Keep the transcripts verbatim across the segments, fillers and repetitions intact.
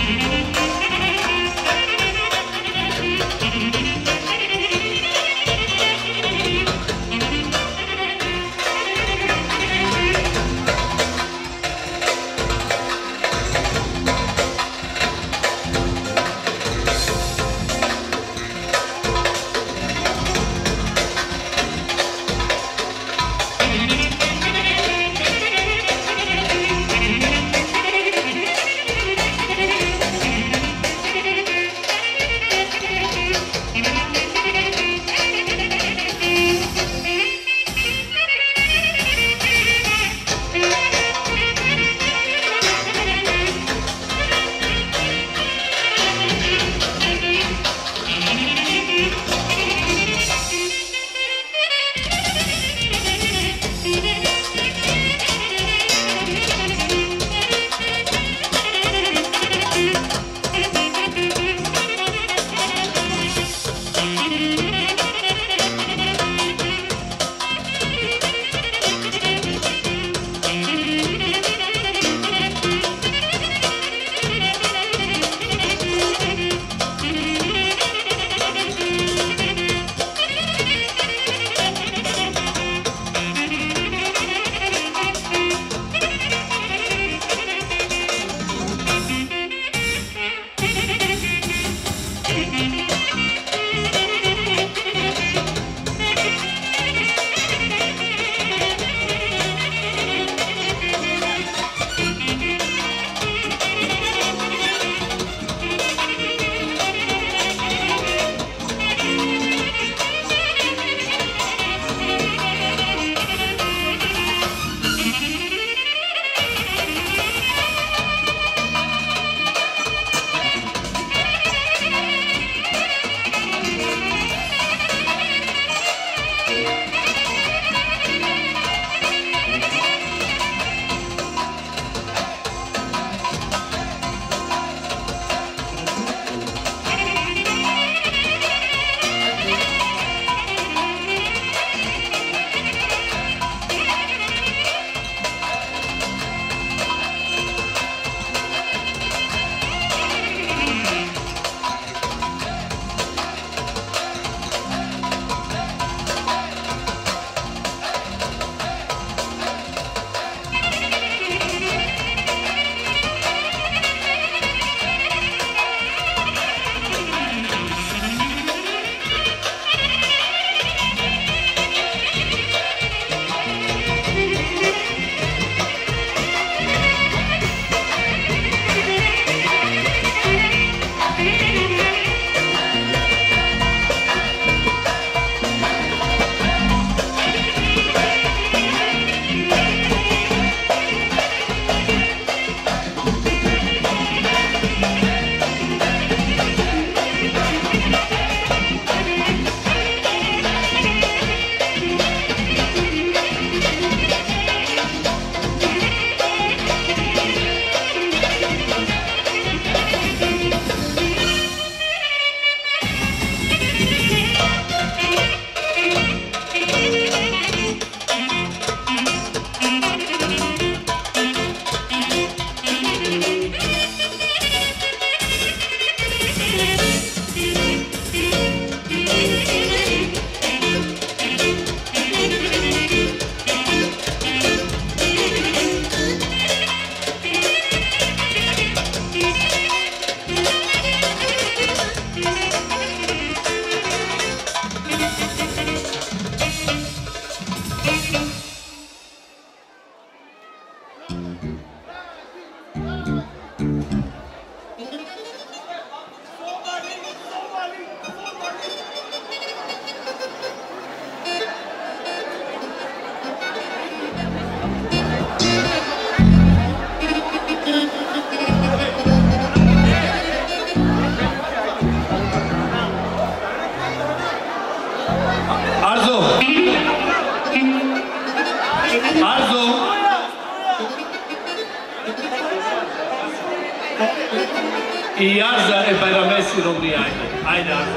I Arza e Bajramesi Romri, ajde, ajde Arza.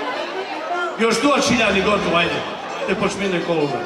Još sto hiljadi gotovo, ajde, te počmine kologa.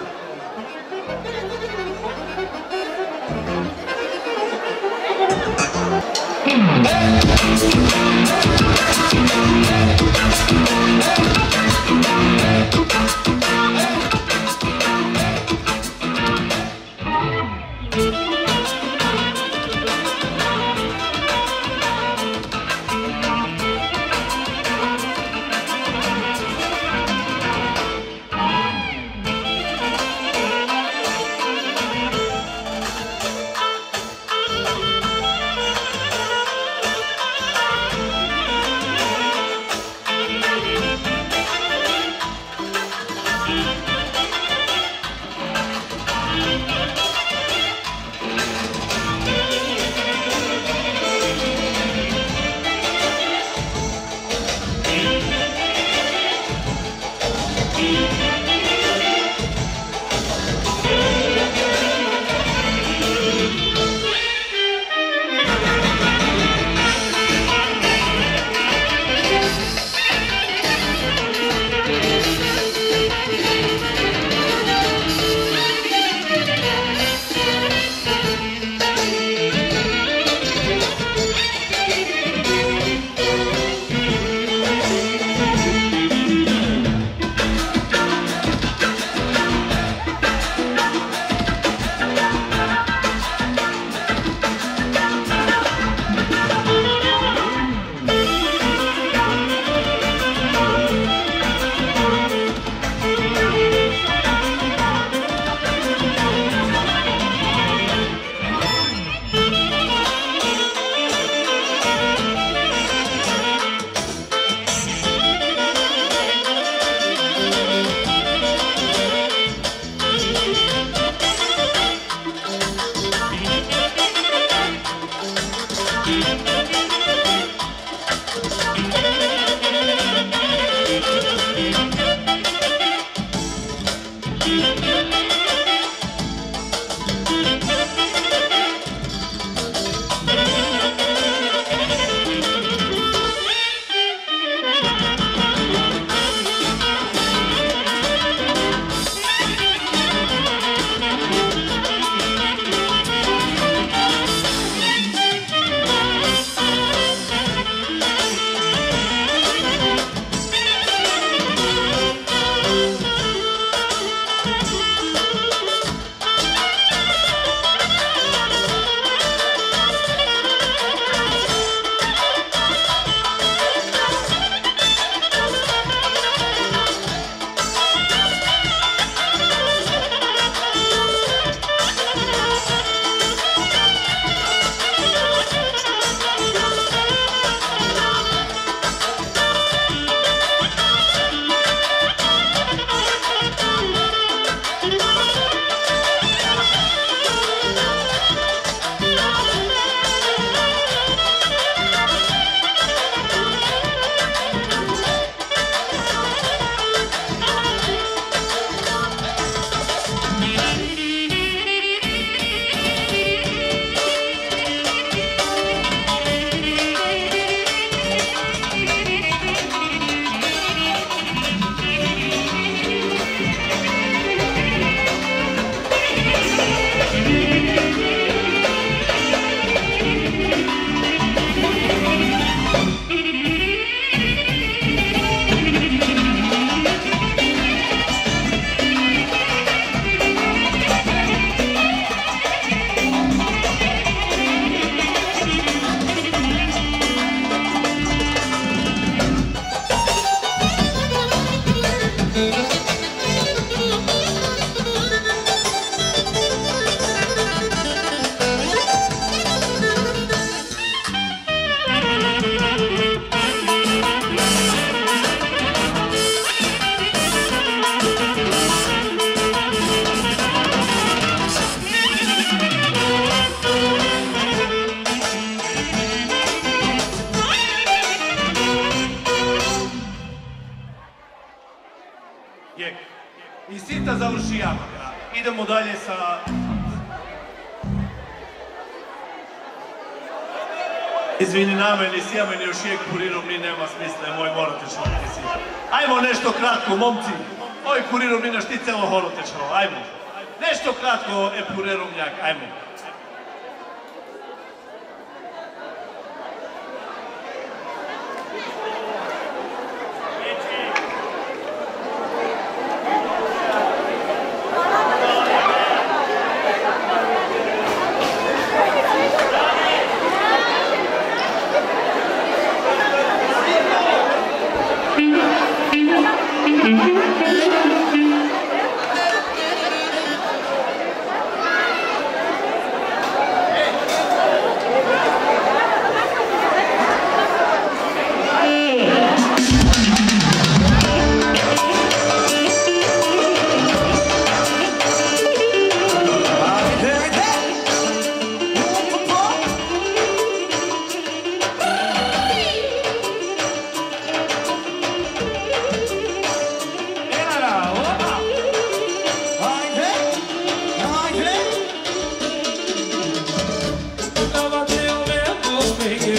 Idemo dalje sa... Izvini na meni, sija meni još uvijek kurirom, ni nema smisla, moj morate čovjeti si. Ajmo nešto kratko, momci. Oj, kurirom, ni naš ti celo horote čelo, ajmo. Nešto kratko, e purerom njak, ajmo.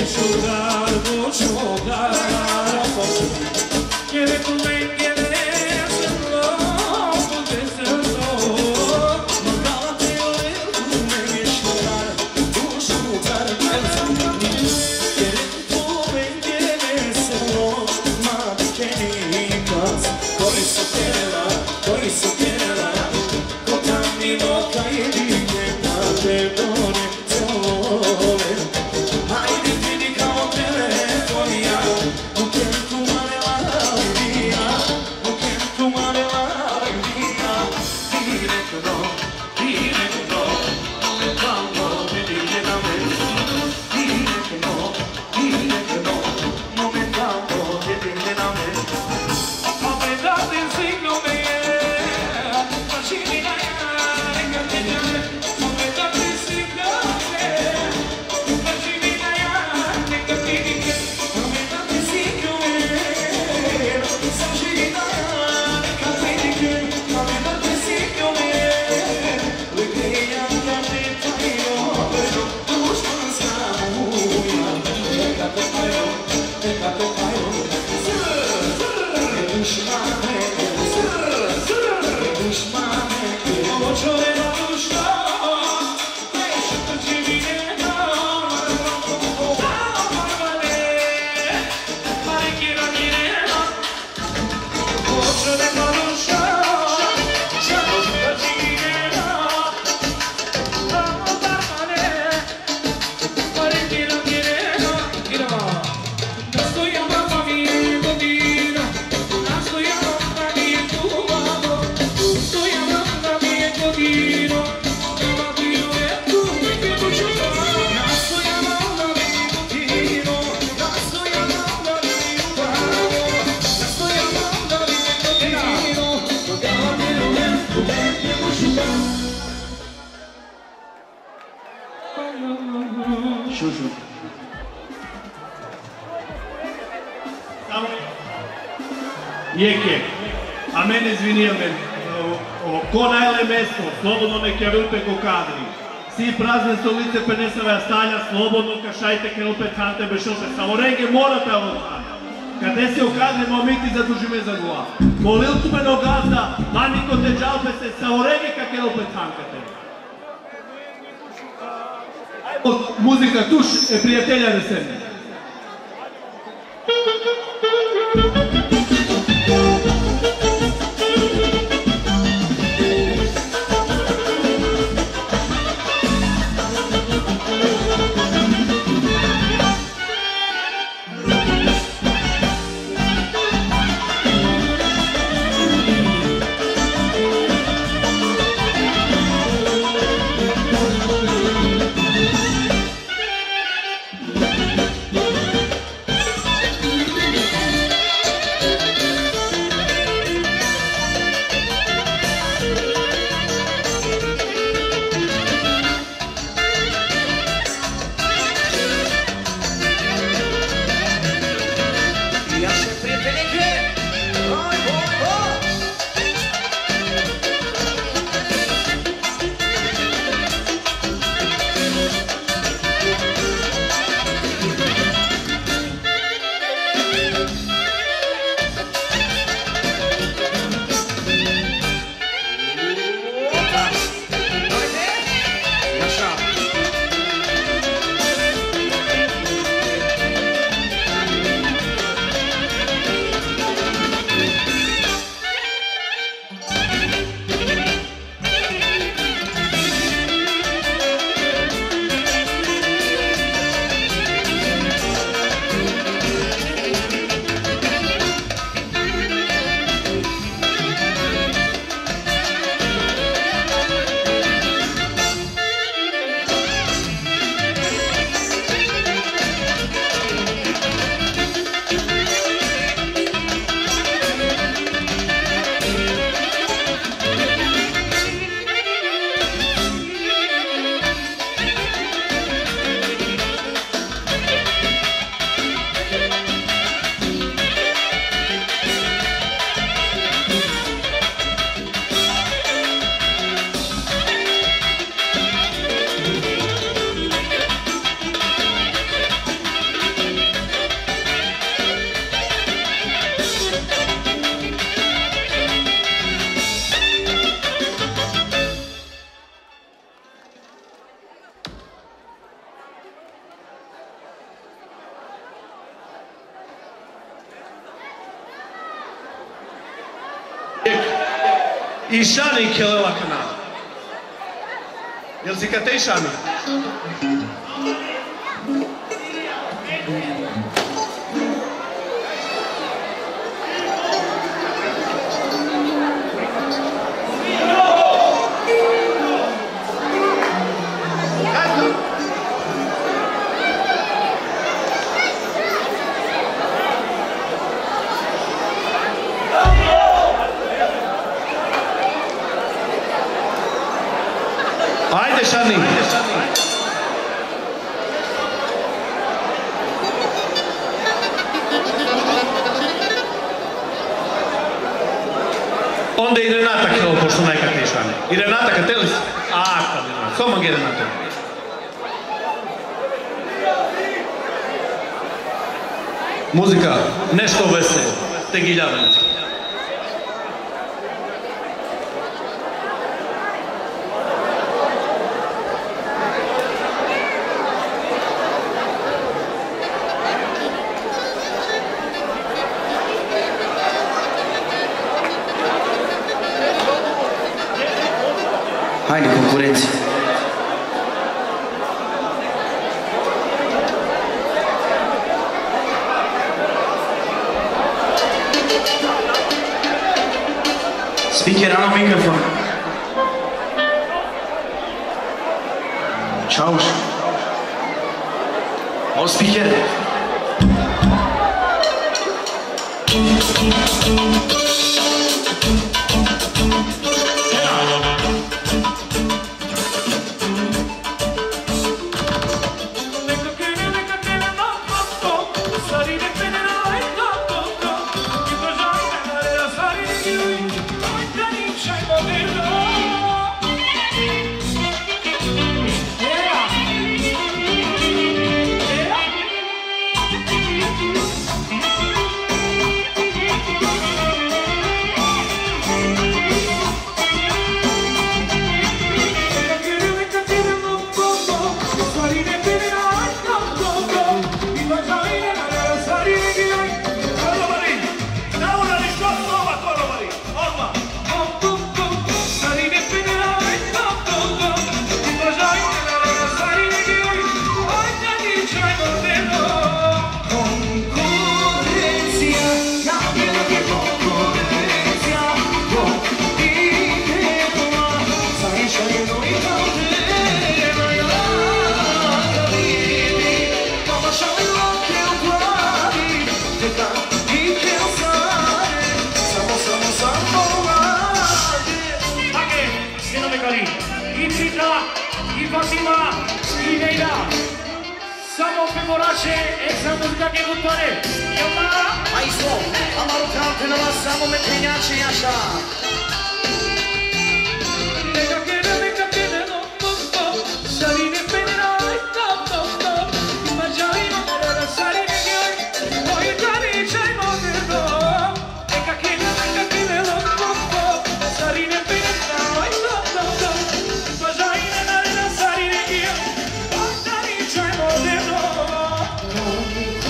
Bučugar, bučugar, quiere tu ven, quiere hacerlo, porque hacerlo. Magala te oír, tu ven y llorar, bučugar, quiere tu ven, quiere hacerlo, más que ni más. Por eso quiere la, por eso quiere la, con camino caer y que no te perdone. Jeke, a mene izvini, amen, ko najle mesto, slobodno neke rupe ko kadri. Си празне столице пенесава стаја, слободно кашајте келпе канте бешоше. Само ренге морате ово. Къде се окадне момити задужиме за гоа. Молилцу ме но газда, манико те джалпе се, само ренге ка келпе канкате. Музика туш е пријателја да се. I Šani Kelela kanal. Jel si ka te Šani? Ajde Šani! Onda i Renata htjela, pošto najka ti Šani. I Renata, kad teli si? A, kad Renata. Samo gdje Renata? Muzika, nešto veselo. Te giljavanje. Hajde, konkurencija. Speaker, ano mikrofon. Čauš. Ovo speaker.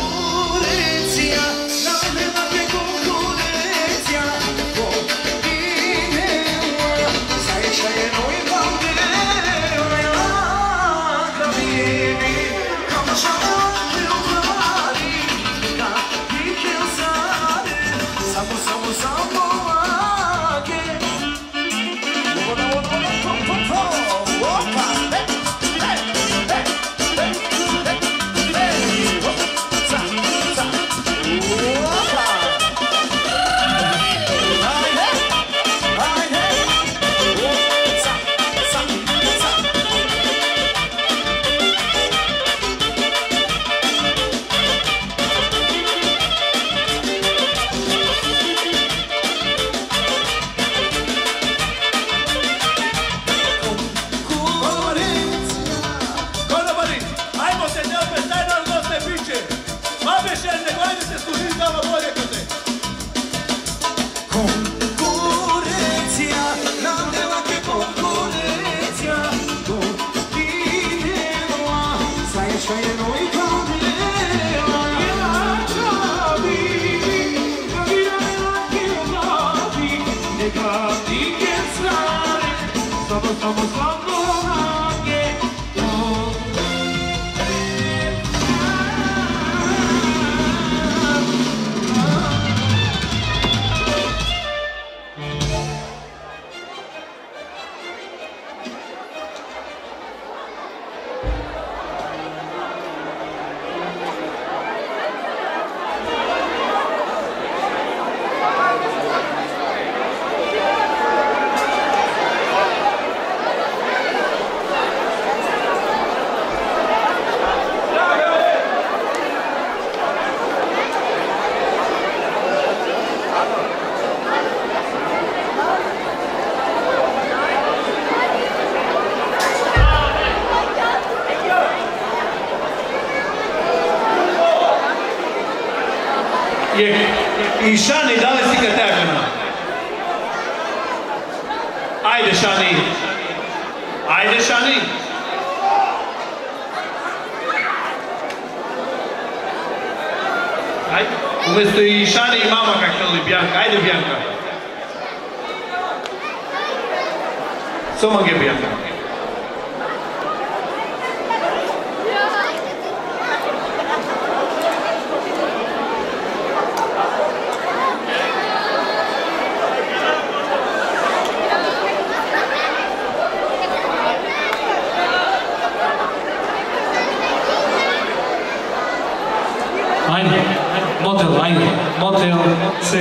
Concorrencia, la E, i Shani, da li si kategana? Ajde, Shani. Ajde, Shani. Ajde. Umesto i Shani i mama kak htjeli Bianca. Ajde, Bianca. Somange, Bianca. Ajde, motel, ajde, motel, C.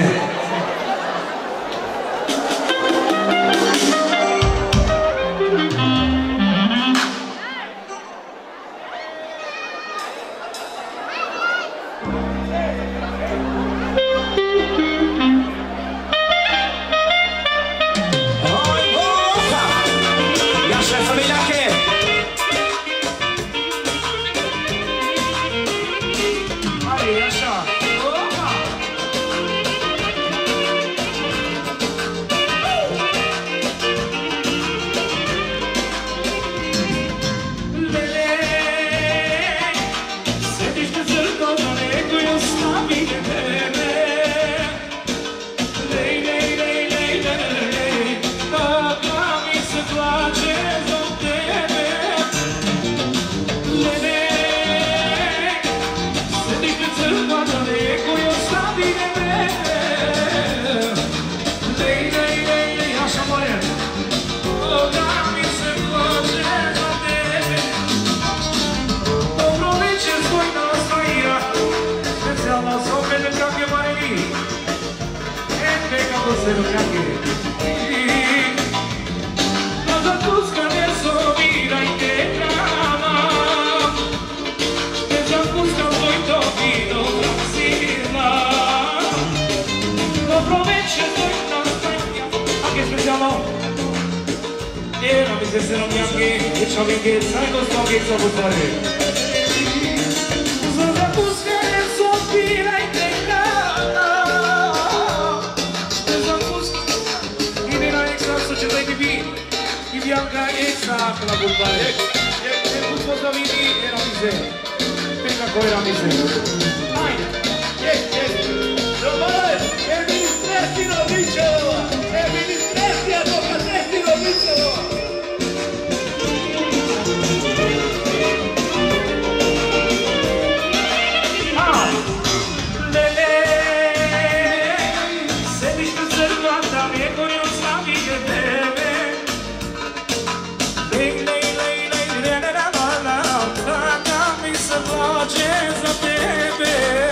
Baby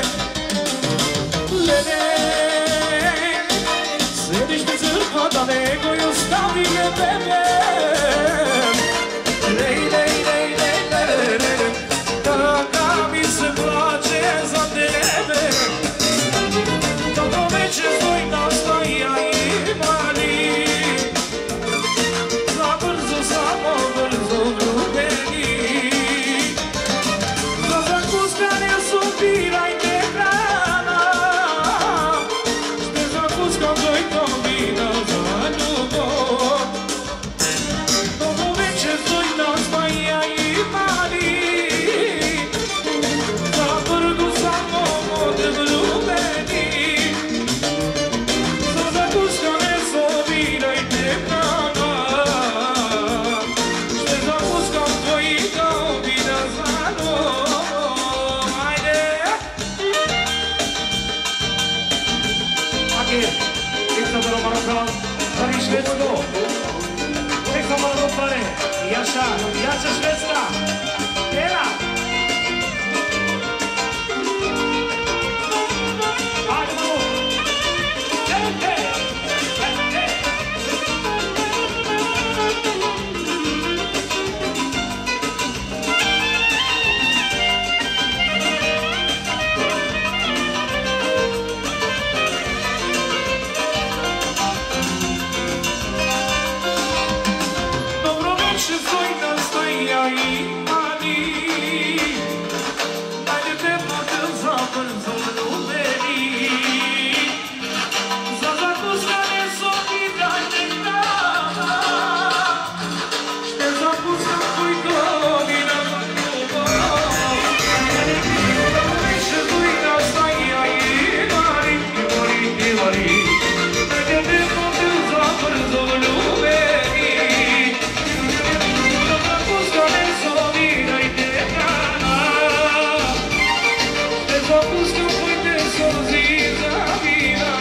s-a pus ca un pui de sol zi, Zabina,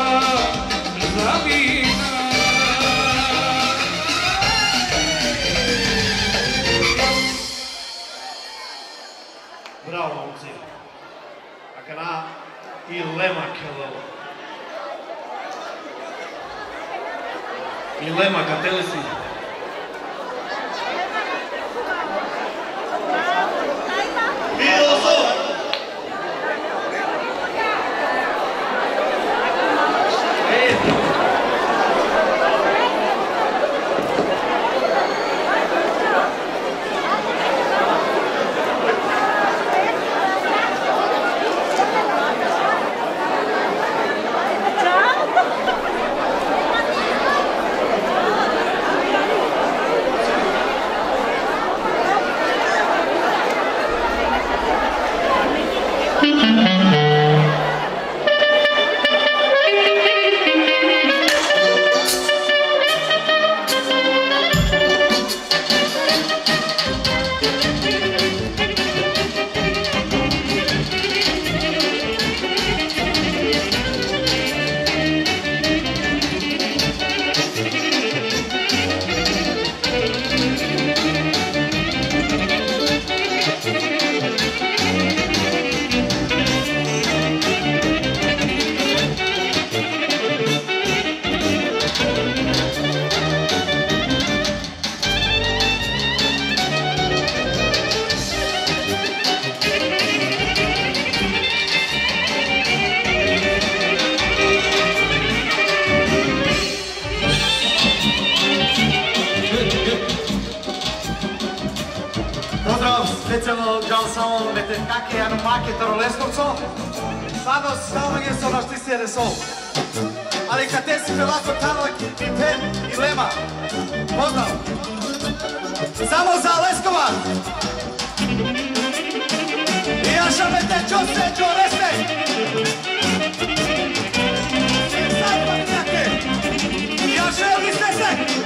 Zabina. Bravo, momci. Akana i Lema kelelo. I Lema, kateli si? Miloso! Specijalno žal samo veterkake Janumake Taroleskovco. Stvarno samo je so našli sjede sol. Ali kad te si pelako Tarolek i Pen i Lema. Pozdrav. Samo za Leskova. I ja šamete čose čoreste. I sad pagnjake. I ja želi ste se.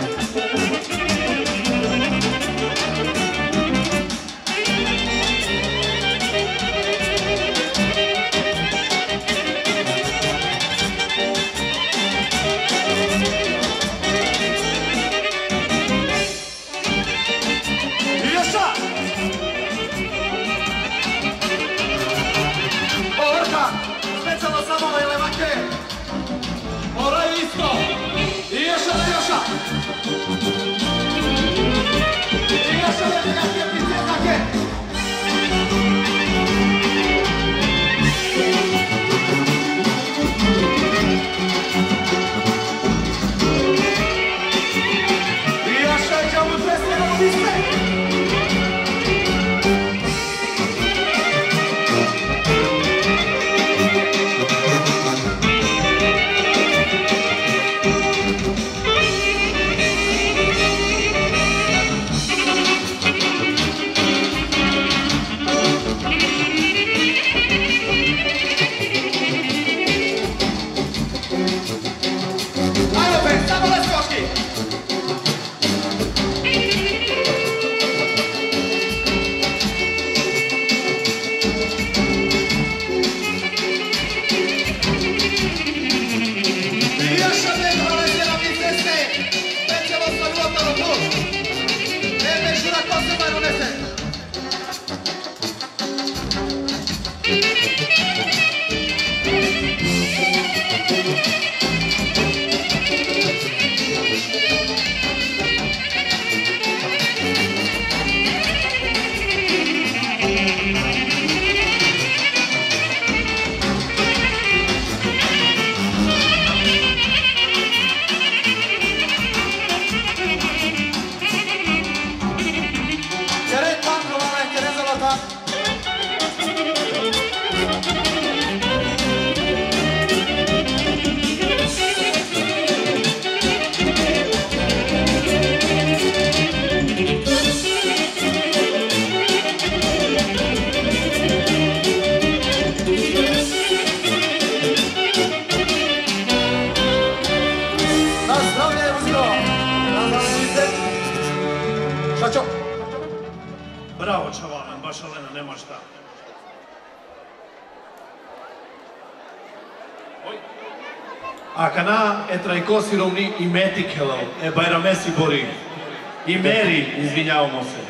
Акана е трајкоси ромни и Мети Келел, е Байрамеси Бори. И Мери, извинјавамо се.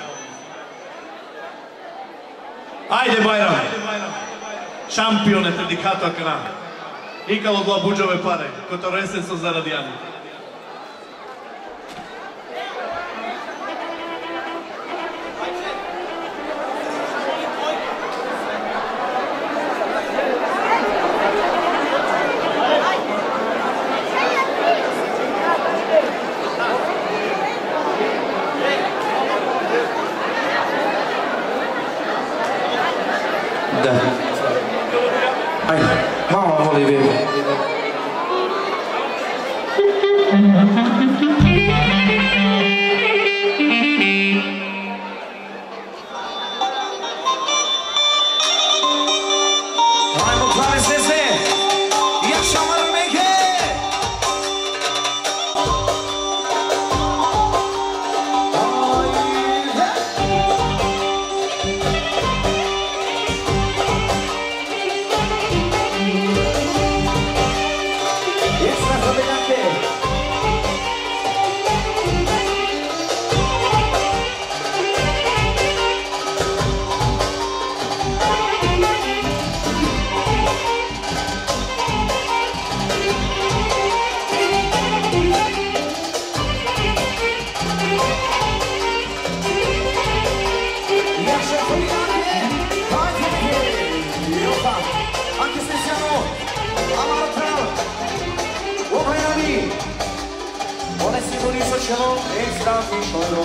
Ајде Байрам! Шампион е предикато Акана. Икало го буџове паре, кото ресен со зарадијани. Da. Ajde, malo voli bebe. Ajmo plave zvezde, Jaša Marmeke! Extra fabricante! Anche se siamo a Marotral, Obrajani, onesi boli sočelo, extra fišoro.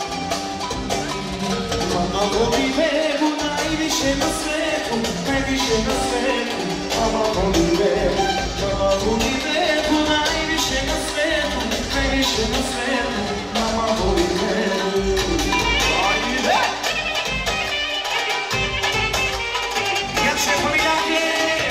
Mama voli bebu najviše na svetu, najviše na svetu. Mama voli bebu, mama voli bebu najviše na svetu, najviše na svetu. Mama voli bebu. Ajde! Jače familijake!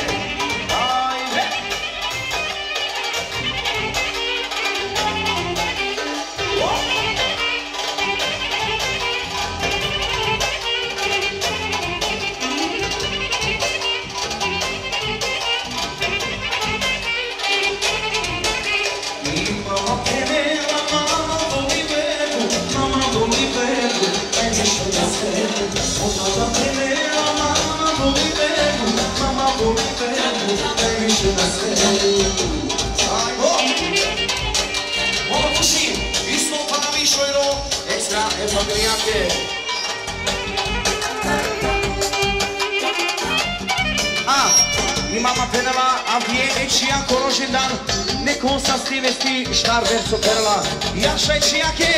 Mama penala, a vie eci ako rođendan, nekom sa stivesti štar verso perla. Jaša eci jake!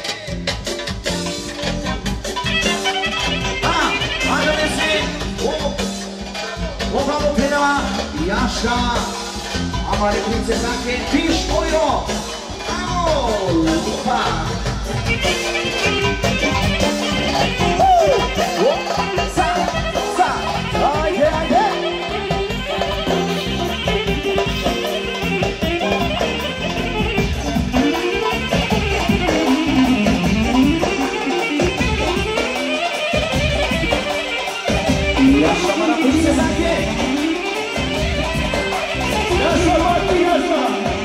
A, ajde ne se, ovamo penala, Jaša, amare princezake, piš ojro, amo, lupa! Sa, sa, ajde, ajde! Jaša mara princezake! Jaša mati, Jaša!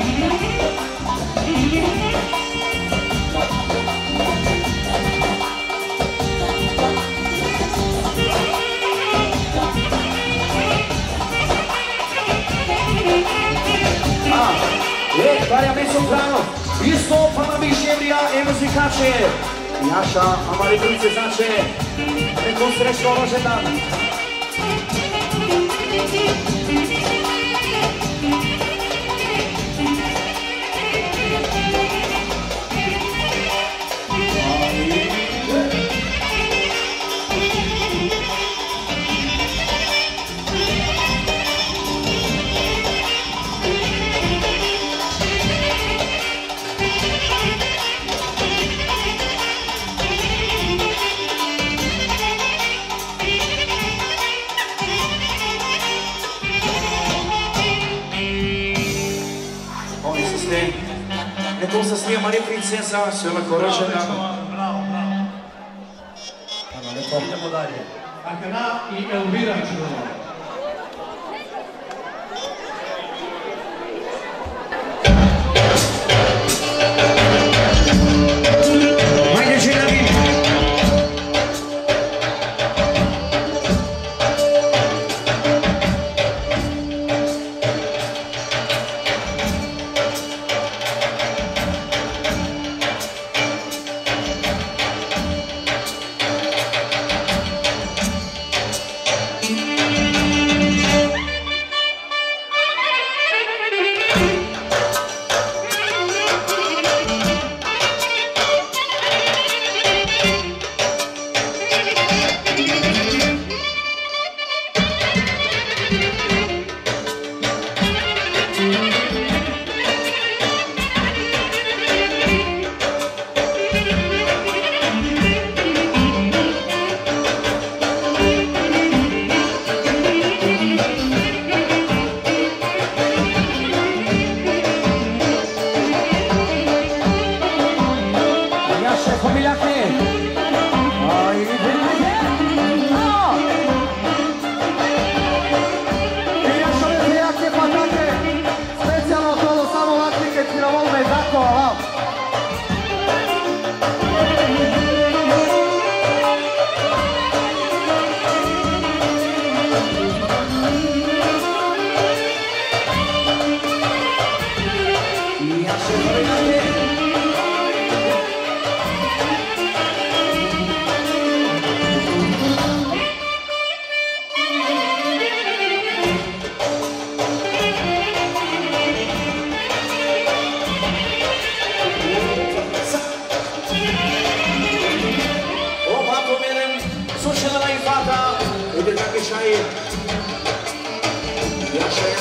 Ah, e, variamente soprano, isto pa na višemrija e muzikače. Jaša, amari princezake, nekom srećno rođendan. Nekom se smije Marija princesa, sve lako rođena. Bravo, bravo. Idemo dalje. Akana i Elvira Čurova.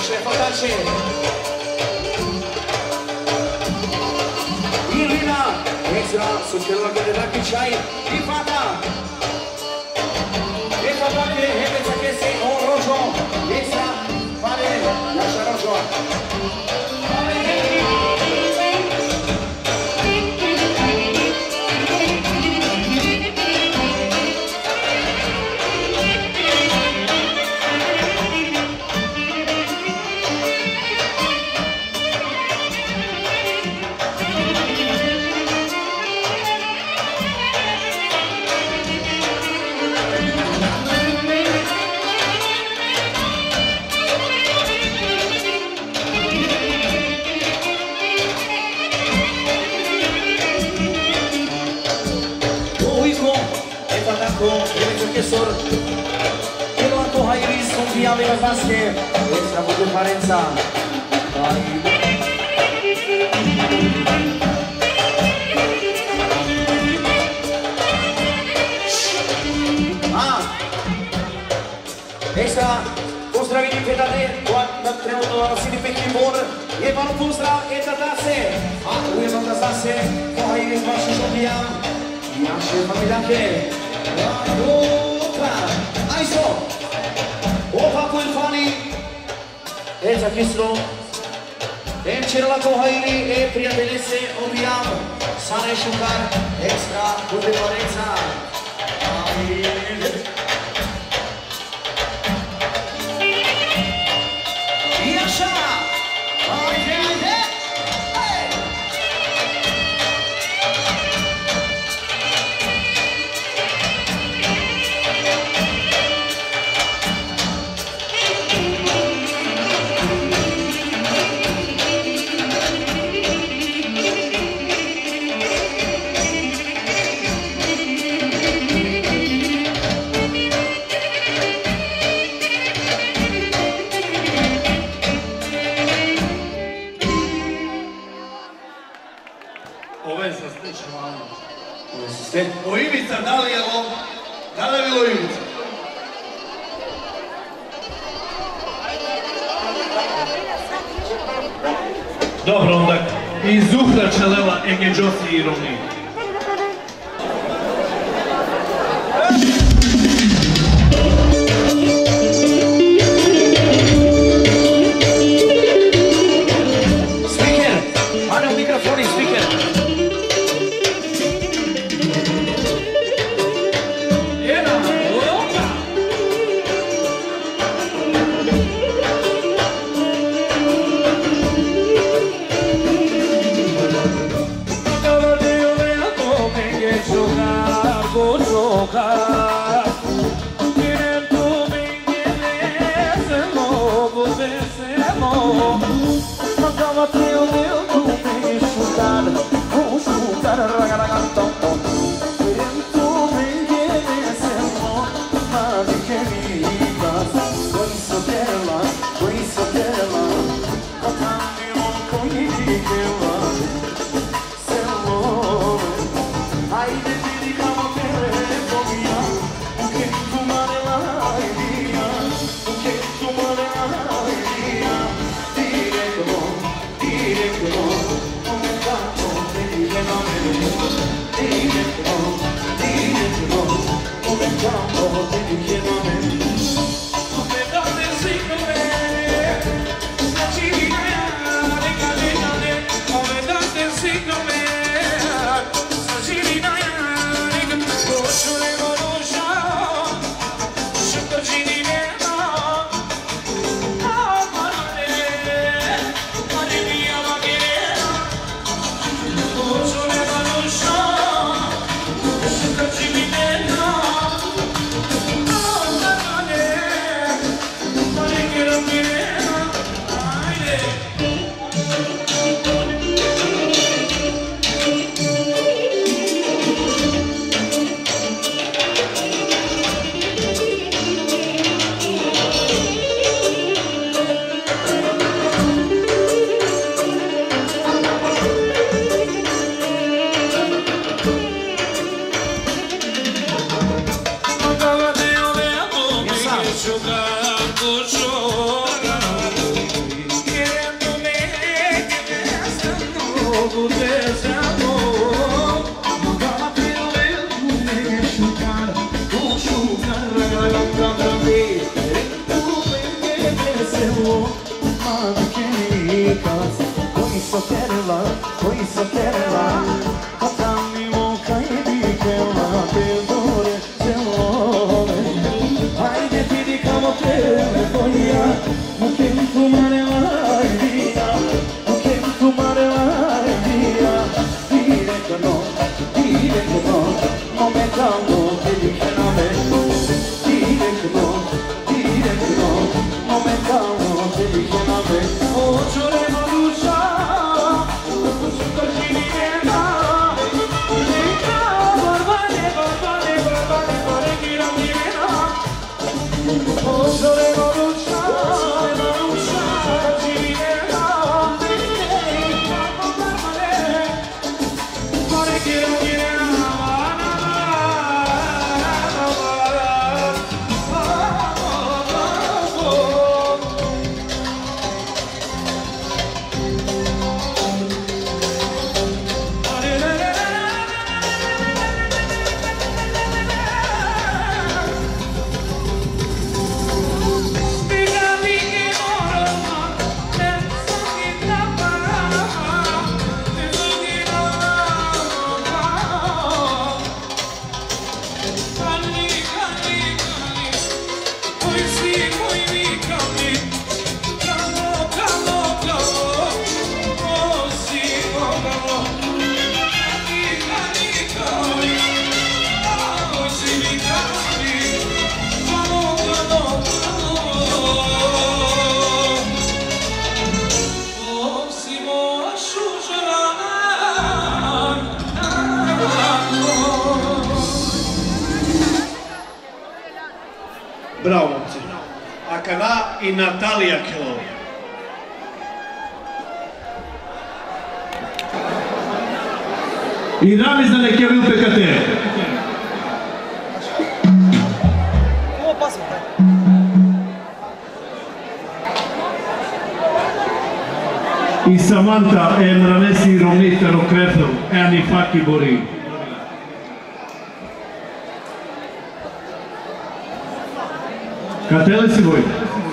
Lasce, fatace. Irina, extra, succelul la gândă dacă ce-ai, e fata. E fata că hebeța că este o rojo, extra, pare, lascia rojo. Io quanto hai visto un via le vasche questa con differenza ah esa pozdravím pedale quando trenuto si di pekni bor je panu pozdrav eta zase a ujemo da zase kohaj vašu žovia naše familiake opa aiso opa quel fani esa kislo em cerla kohajli e prijateljese obijam sane šukar extra bude parenca ajde Yasha! Ajde, ajde! Hey! Ove sa slično malo. Ste? O Ivica, da li je ovo? Da li je bilo Ivica? Dobro, onda iz Zuhra Čelela Ege Džosi i Romi. Speaker! Ane u mikrofoni, speaker! selo, majke nikad, koji so terela, koji so terela, a tam imamo kaj vikela, te gore zelove. Hajde ti di kamo telefonija, u kem tu marela idija, u kem tu marela idija, direktno, direktno, momentalno te diše na me, direktno, direktno, momentalno te diše na me. Očoremo duša, ušukači mi jedna, neka borbane, borbane, borbane, korekiram mi vena. Očoremo duša, ušukači mi jedna, neka borbane, korekiram mi vena. Bravo, momci. Akana i Natalija Kelov. I Ramiz da neke vi upekate. I Samanta e Mranesi Romnita Rokretel e Anifaki Bori. Kateli si boj?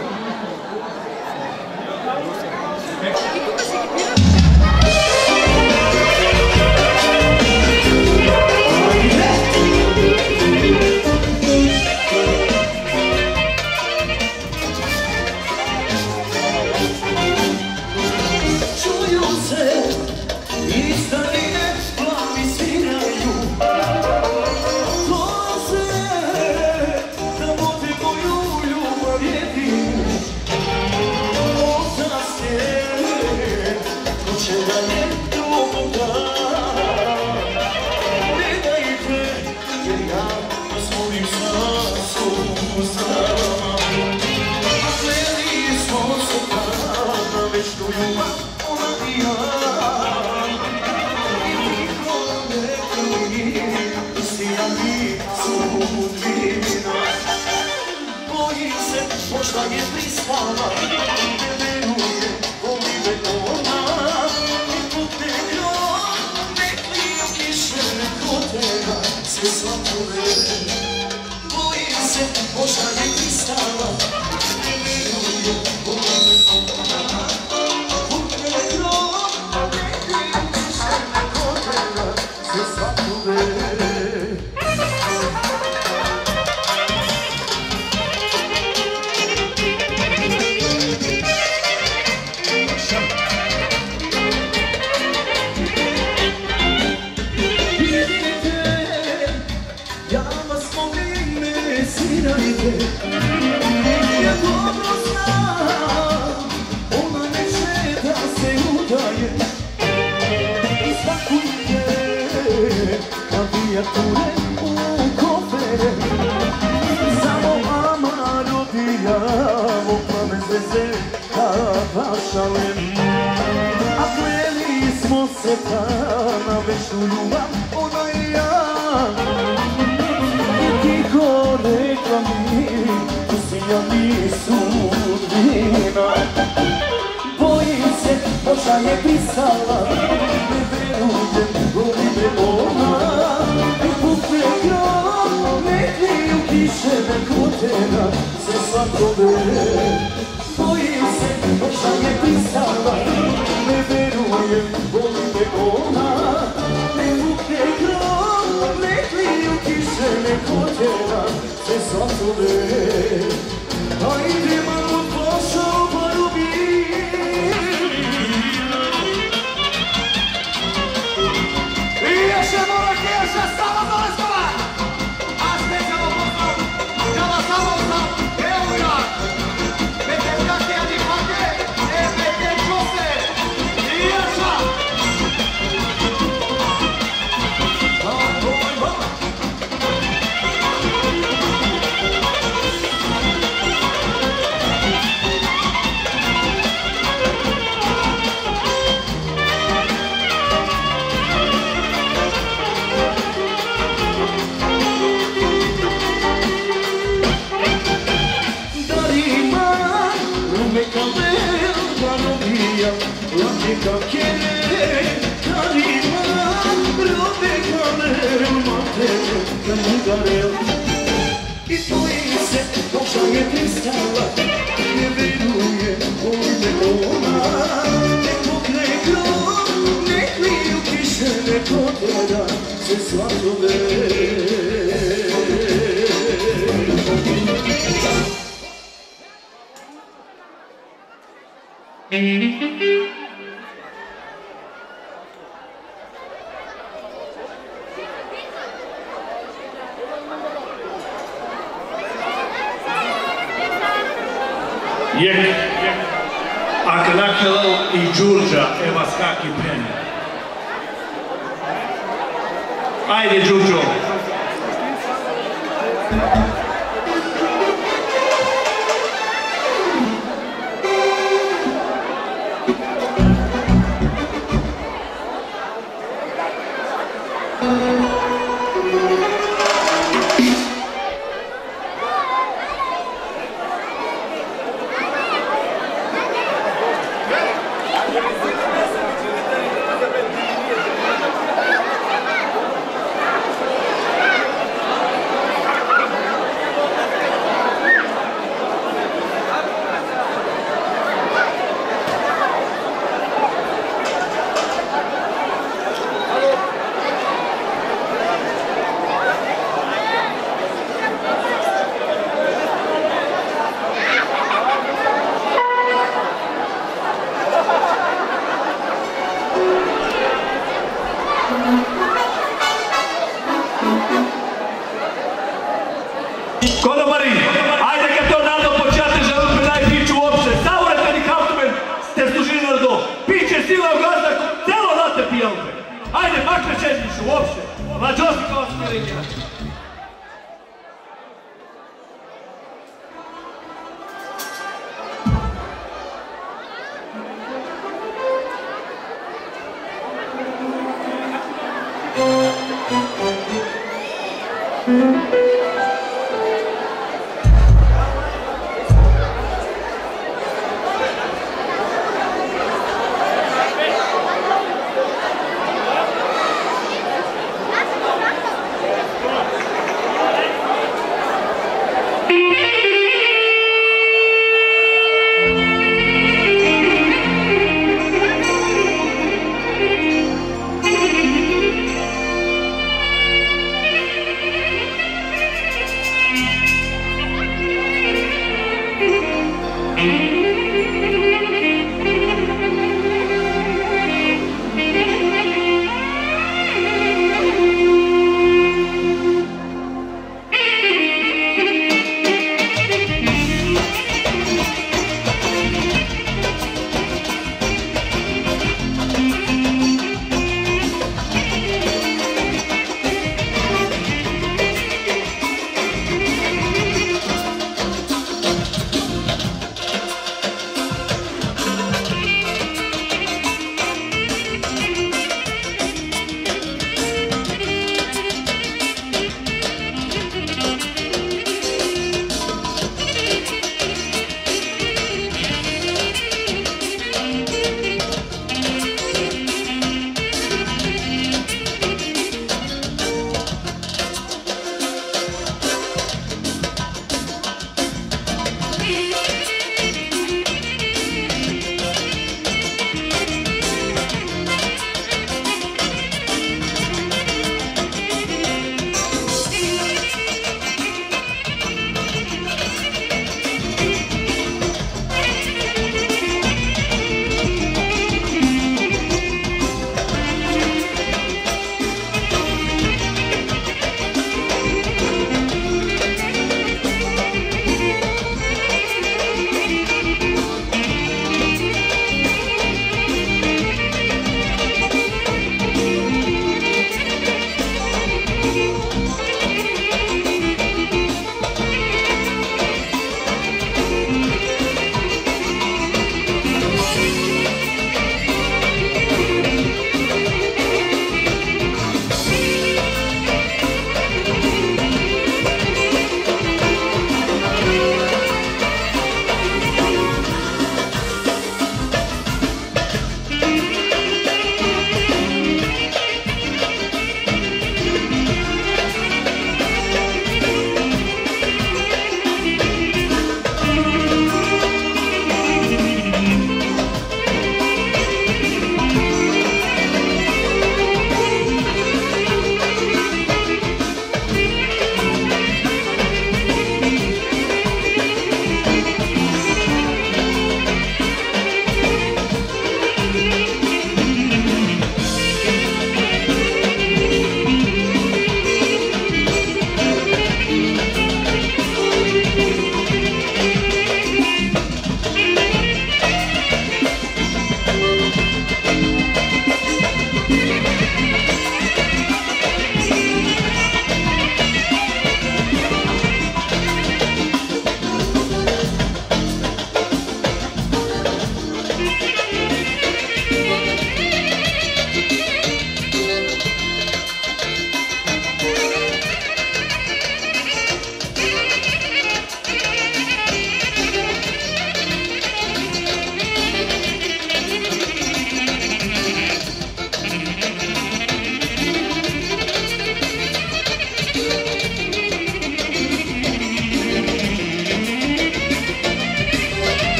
Možda je pristala, ne veruje, voli me ona. I putne grad, nek liju kiše kod tega, sve slatove. Bojim se, možda je pristala, ne veruje, voli me ona. Putne grad, nek liju kiše kod tega, sve slatove. Ja dobro znam, ona neće da se udaje. Ispakuje klavijature u kofere. Samo ama rodija, vokla me zveze kada šalem. A kleli smo se ta na večnu ljubav, ona i ja. Tiho rekla mi, ja nisu sudbina. Bojim se, možda je pristala, ne verujem, voli me ona. I pukne grad, nek liju kiše kod tega, sve slatove. Bojim koša je pristala, ne verujem, voli me ona. Ne vukne krov, ne kliju kiše, ne kotjera se zatove. Ajde malo pošao pa ljubim. I još je mora keša, stava dole stava. A specijalno pozdrav, džava samo sam, evo ja. Vete skake, a ni pake, e vete čose. I još ja. Latika kere, karima, robe kamer, mater, kamugarel. I boji se, koša je pristala, ne veruje, voli me ona. Ne pukne krov, ne kliju kiše, ne kotera se svatove. Jek, Akrakelo i Đurđa, evo skaki pene. Ajde, Đurđo. Konobari, ajde kad to nado počate želim predaj piću uopšte. Savorete ni kautumen, ste služili nardo. Piće sila u gazda, celo date pijalke. Ajde, makne četnišu uopšte. Mađosti kao smirinjena.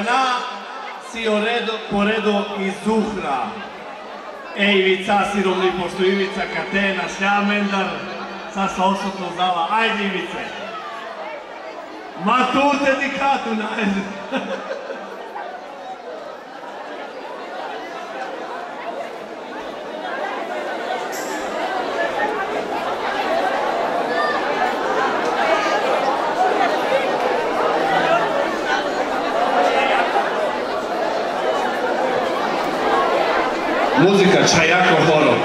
Ana si oredo, poredo iz Zuhra. E Ivica sirovni, pošto Ivica Katena, Šljamendar, sad se osotno zvala. Ajde Ivice. Ma tu te dikatu najde. Muzika Čajako Horov.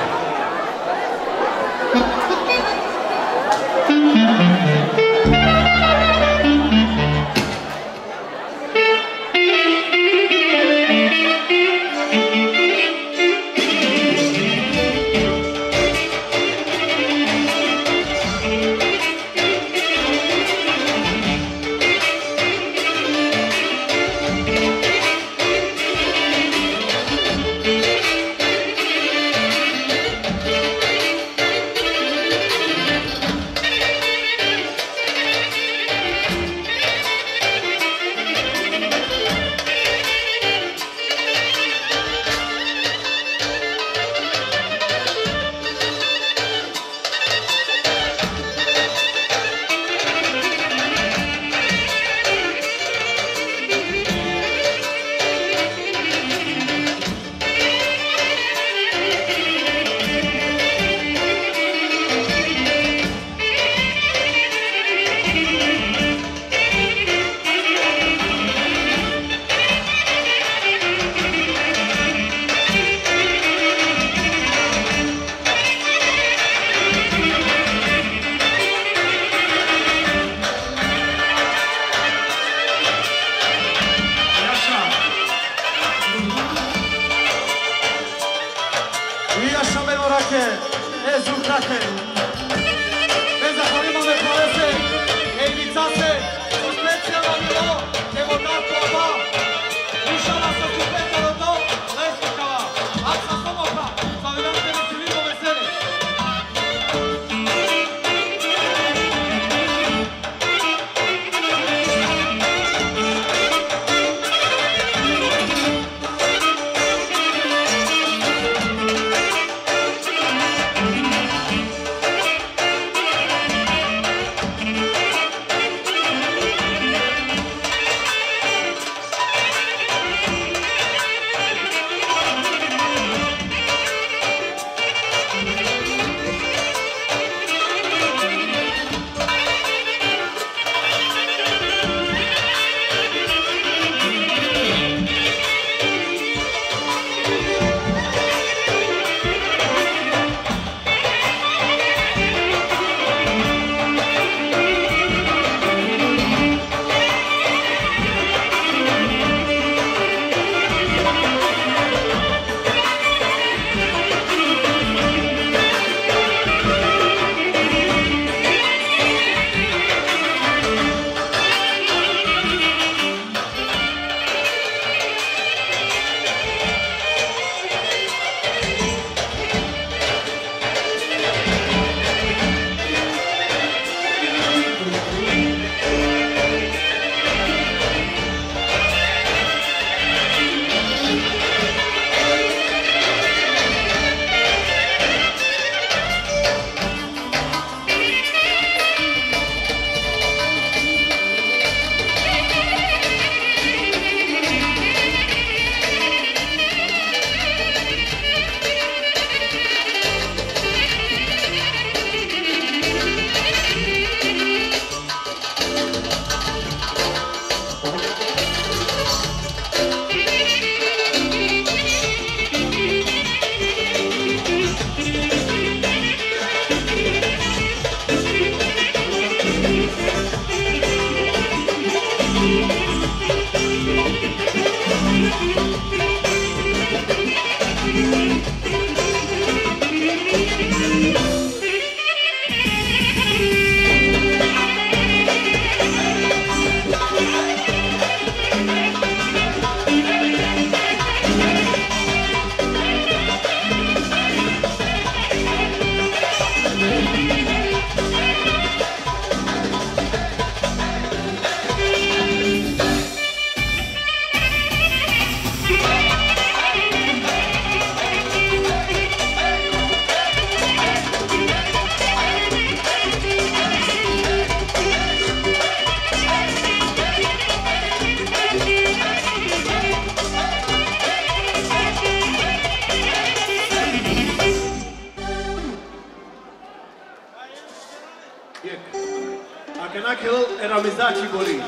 nakil eramizači gori.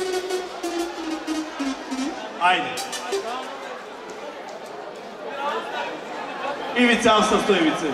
Ajde. Ivica Avsa Stojevice.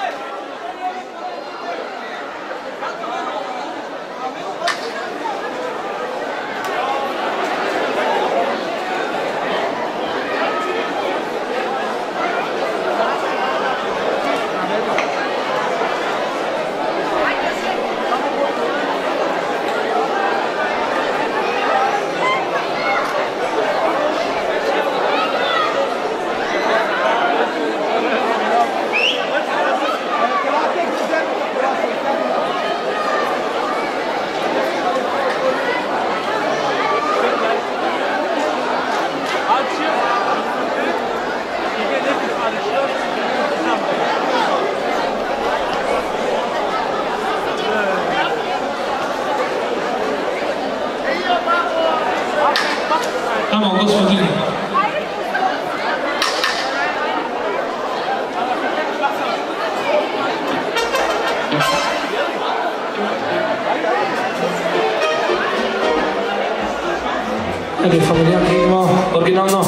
Tamo, gospodine. Ajde, familijarki idemo, originalno.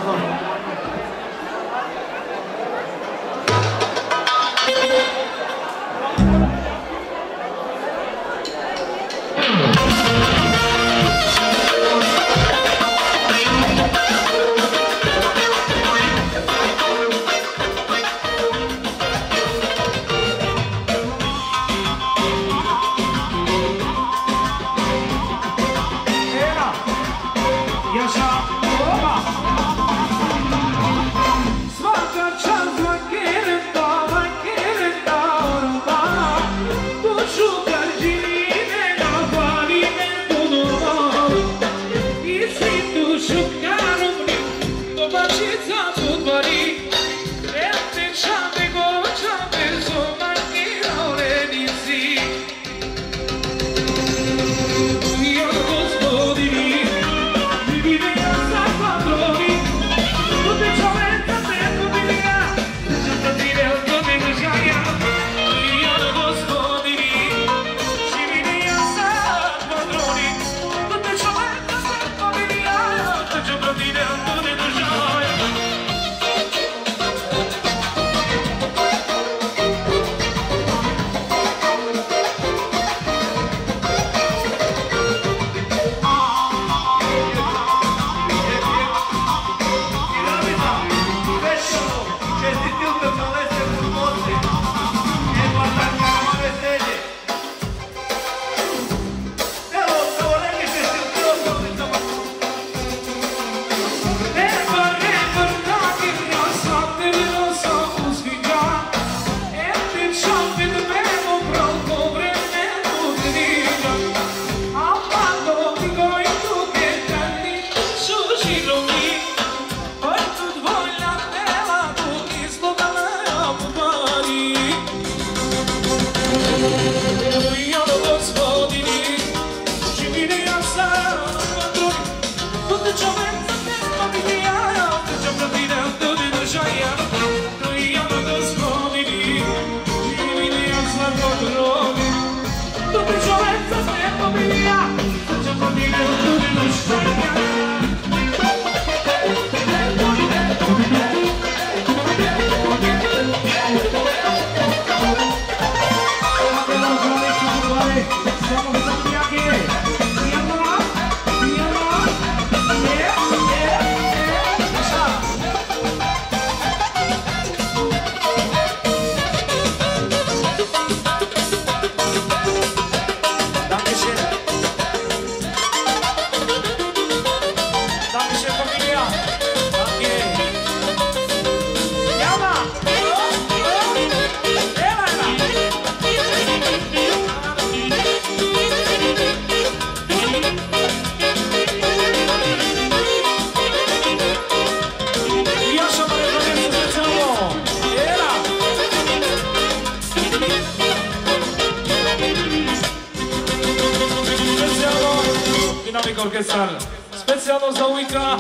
Orkestral. Specijalno za ujka,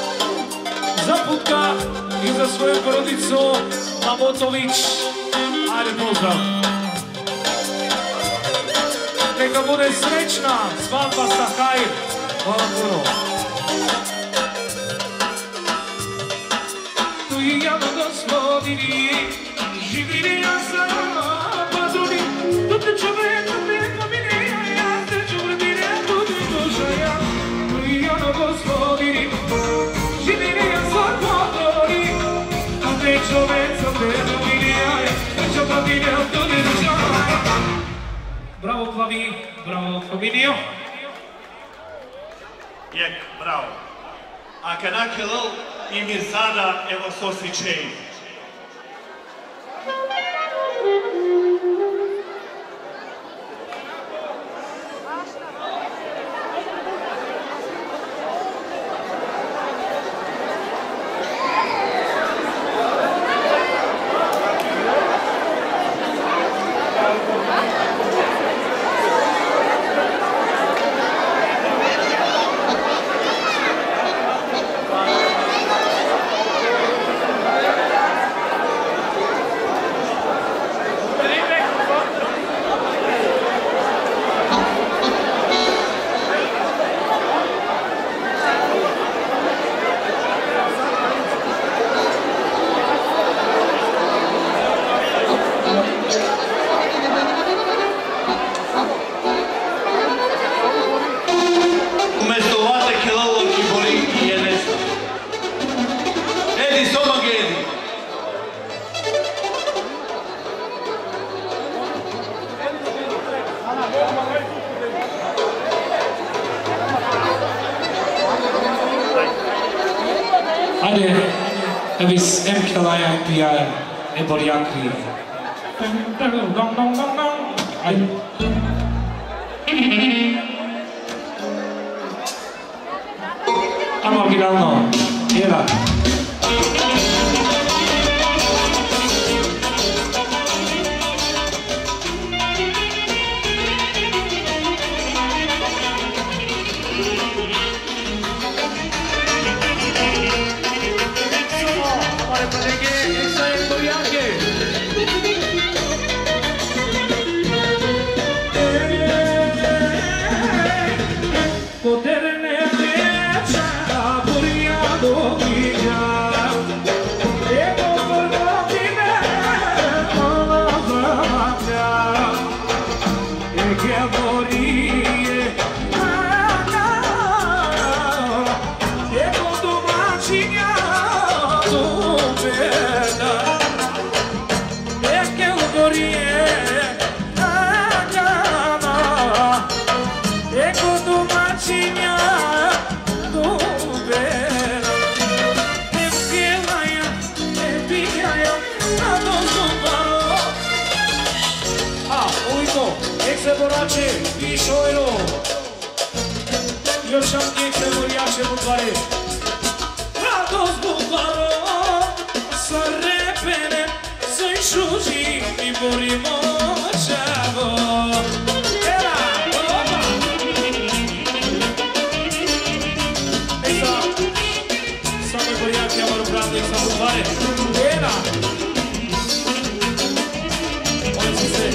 za Putka i za svoju porodicu Mamotović. Ajde, pozdrav. neka bude srećna svadba sa Hajr. Hvala puno. Tu i ja na gospodini, živili ja sam paduni, tu te čoveka neko mi ne ja, ja te čuvrti ne budi duša ja. Tu i ja na gospodini, živili ja sam paduni, tu te čoveka neko mi ne ja, ja te čuvrti ne budi duša ja. Bravo Flavi, bravo Fabinio. Jek, bravo. A kada kelal i mi sada evo sosvičej. Ajde, evis emkelaja i pijaja, e borjakri. Ajde. Ajmo originalno, jedan. Još sam djece vorjače u dvare. Radost bukvaro sa repenem se šuži i borimo čavo. Era, opa! E sad, samo je vorjače, ja moram pravda i sam u dvare. Era! Oni su se...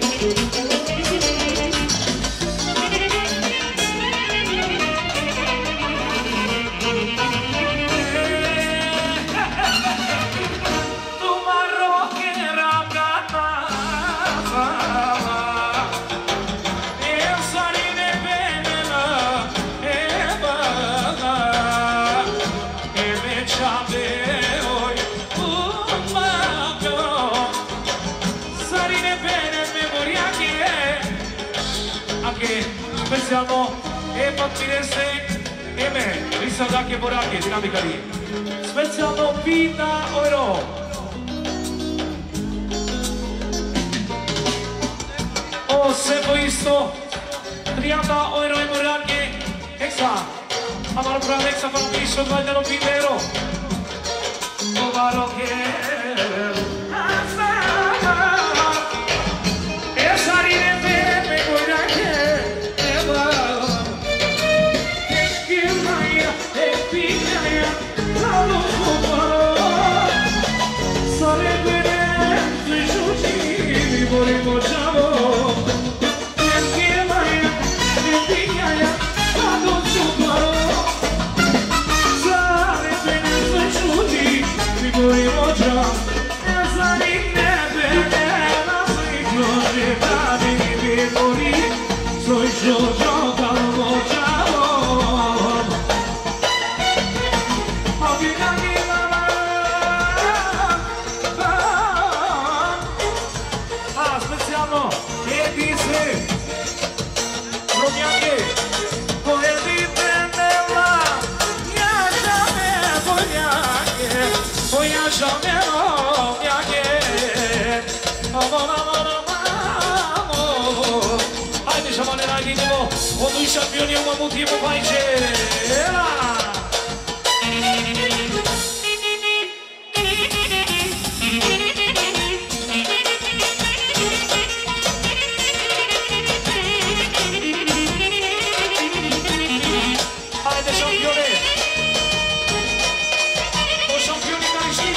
Specijalno, e pa trideset, eme, risadake borake, dinamika li. Specijalno pita euro. O sebo isto, trianta euro e borake, eksa. Amaro prav eksa pa pišo, dvaljano pita euro. O baroke, e sarine bene, me borake. Borimo čavo, Șampioni, eu mă motivă mai cela! Haide, șampione! O șampioni care știi!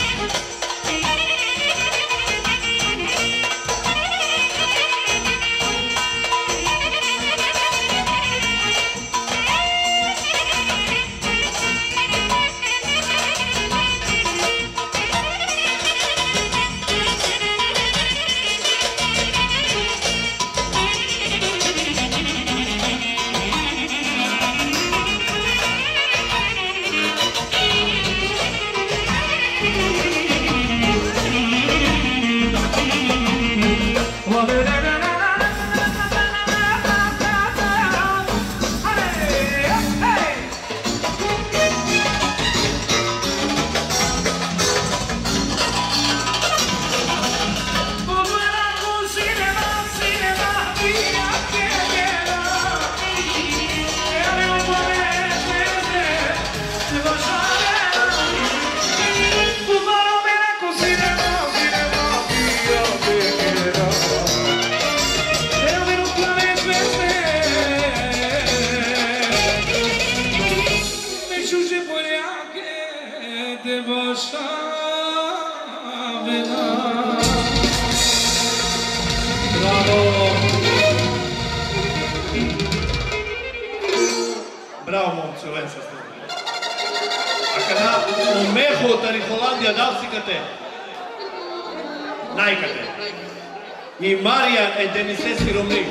Bravo, momci, Lenca stvari. A kada u mehu tari Holandija dal si kate? Najkate. I Marija e Denisesi Romnik.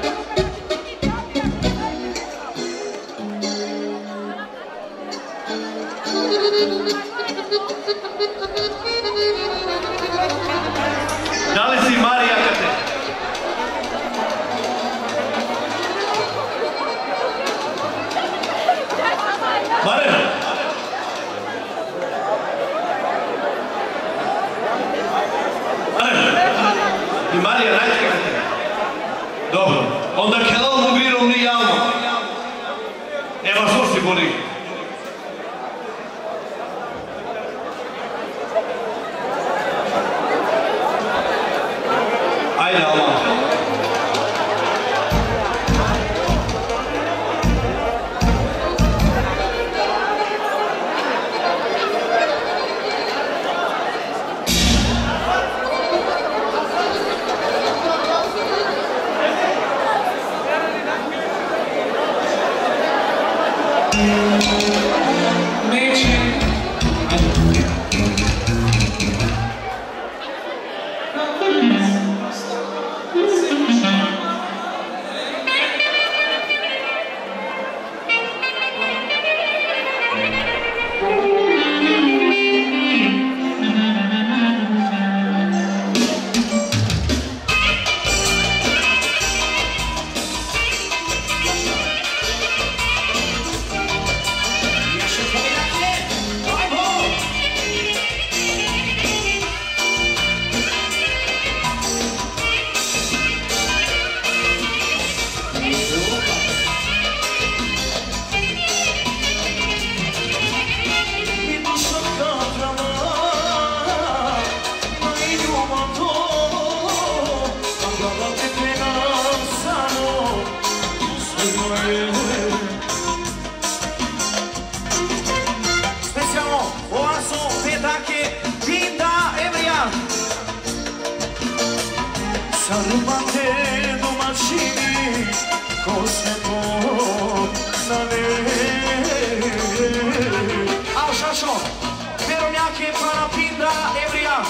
Da li si Marija kate? Marija! I Marija najčka kate? Dobro. Onda kelal mu birom ni javno. Evo što si boli. Ajde, Allah.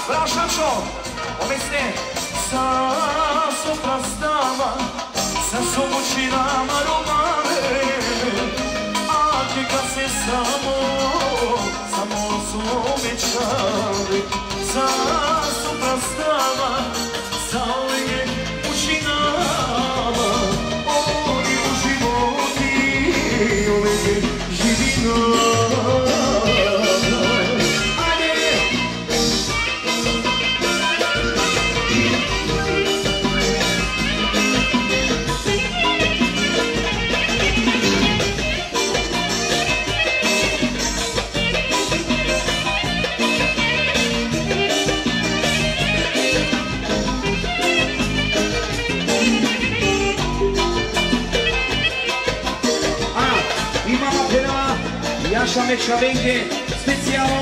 Bravo Šapšo, omesne. Sa soprastava, sa sobućinama romane, a ti kad se samo, samo su obećali. Sa soprastava, sa uvijek učinama, oni u životi, uvijek živina. Jaša Mečavenke, specijalno.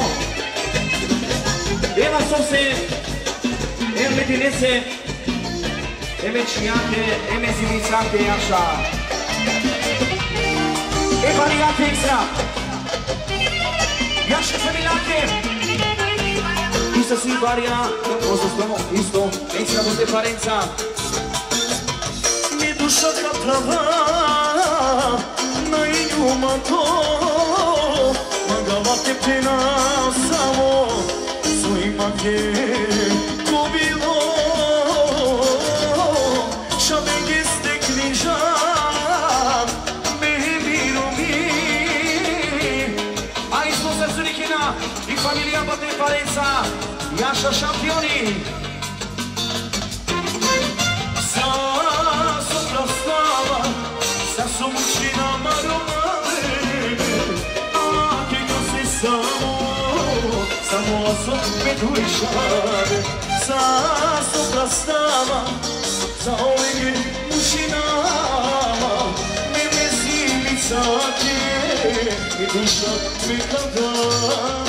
Eva Sose, Eme Dinese, Eme Čijake, Eme Zimicake, Jaša. Eva Rijake Ekstra. Jaša Femilake. Isto si Barija, posto stamo, isto, Ekstra do defarenca. Mi duša kaprava, na injuma to. Te pena samo svojima gdje ko bilo Šabenge ste knjiža me biro mi. A isto srcu Nikina i familija Bate Parenca, Jaša šampioni. Sa soprastava, sa somućinama romane, samo, samo opet uvišave. Sa soprastava, sa ovim mušinama, mene zimicake i duša mi kadava.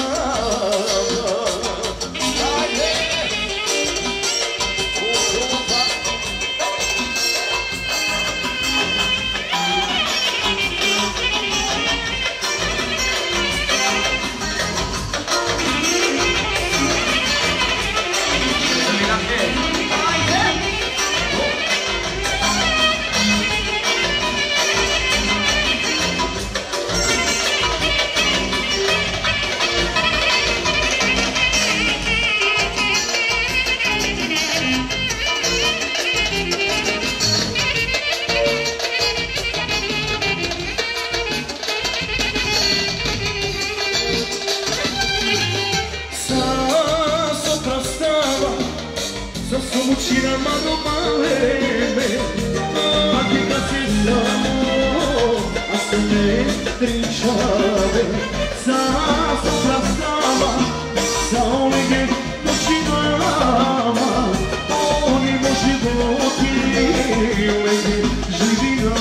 Učinama do maleme, a ti kad si samo, a se ne trinčave. Sa soprastava, sa ovim učinama, oni mo životi uvijek živina.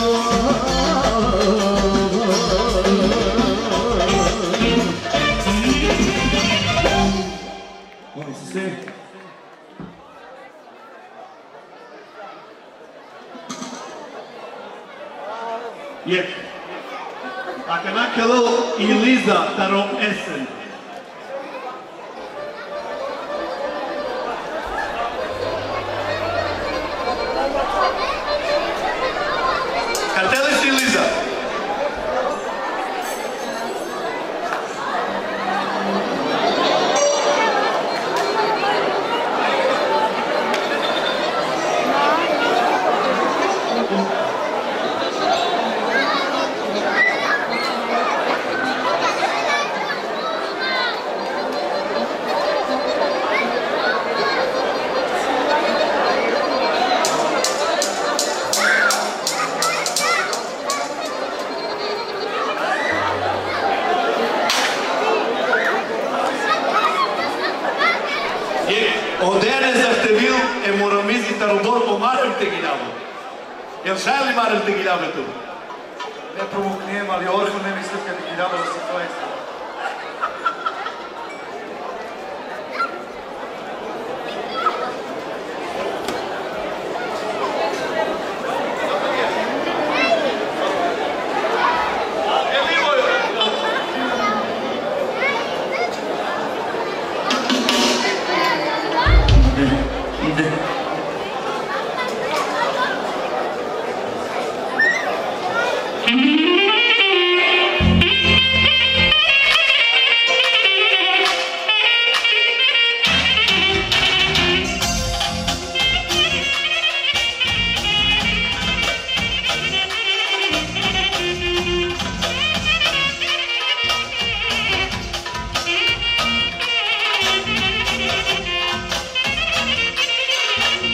Molim se sve. Jek. Ако накало и Лиза таро есен. Къде ли си, Лиза? Jel želi Marel da giljave tu? Ne provoknijem, ali orko ne mislim kad giljave da se to ekstra. Thank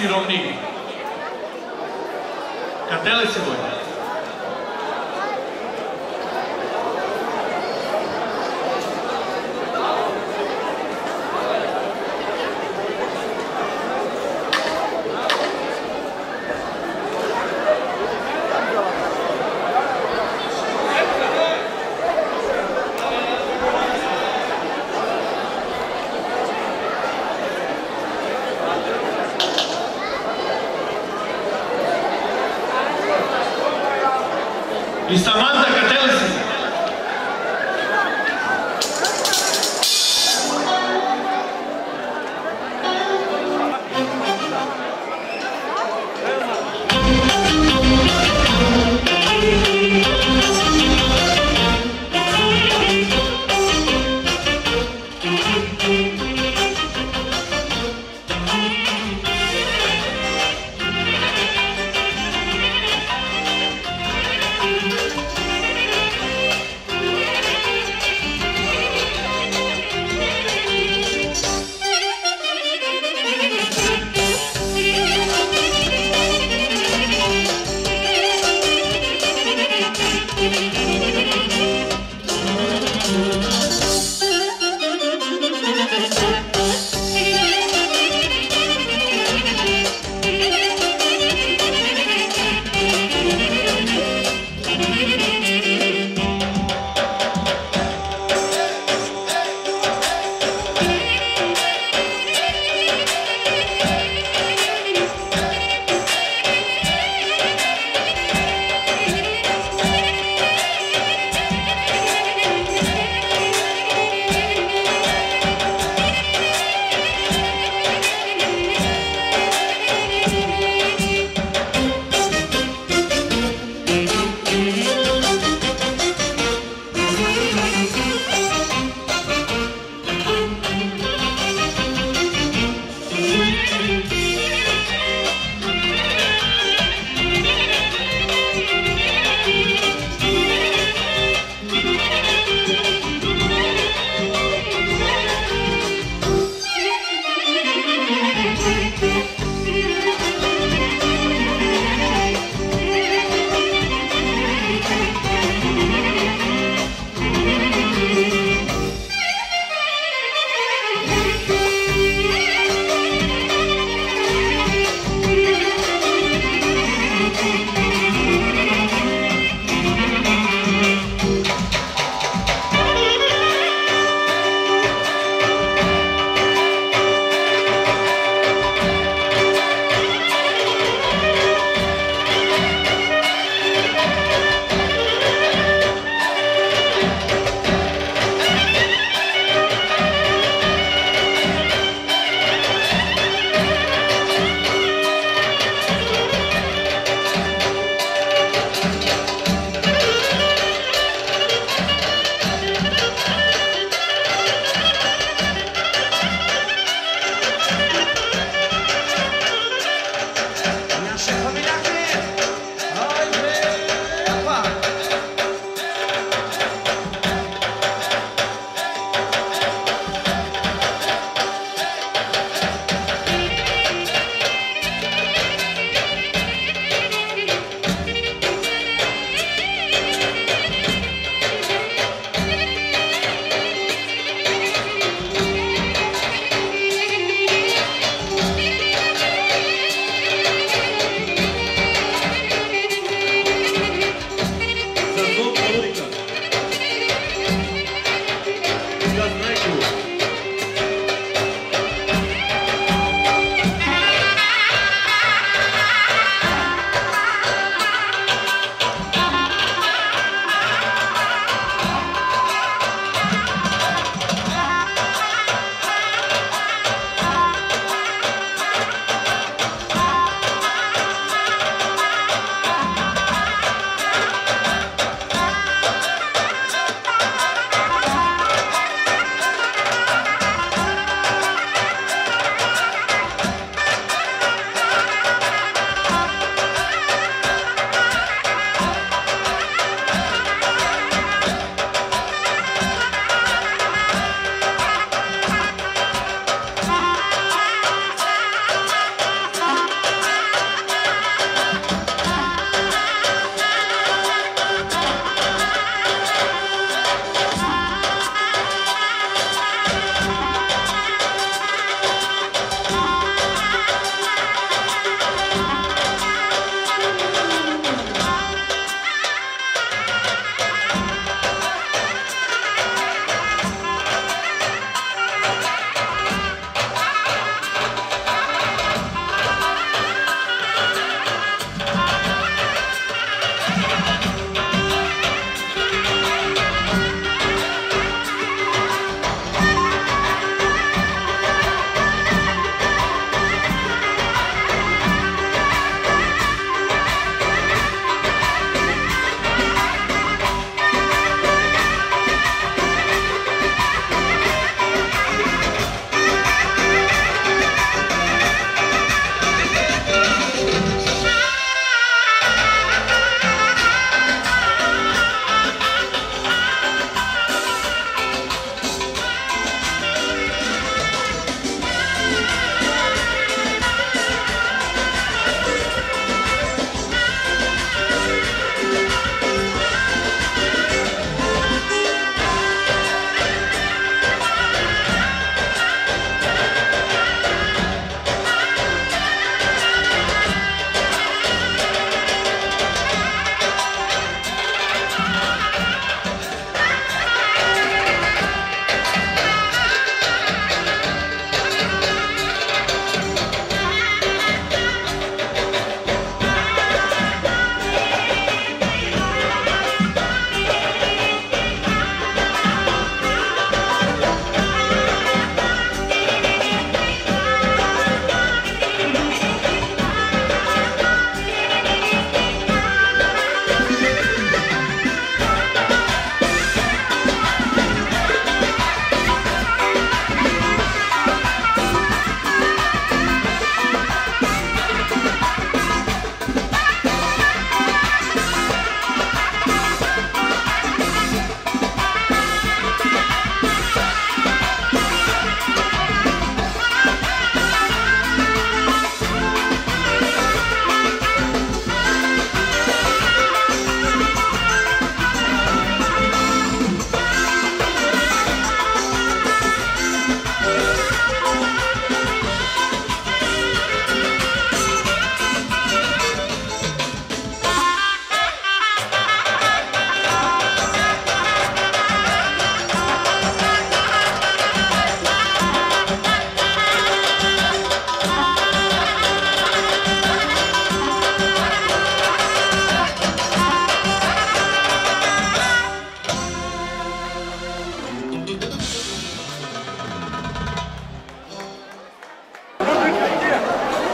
sirovnini. Katele se voi? I Samanta Katelesi. Thank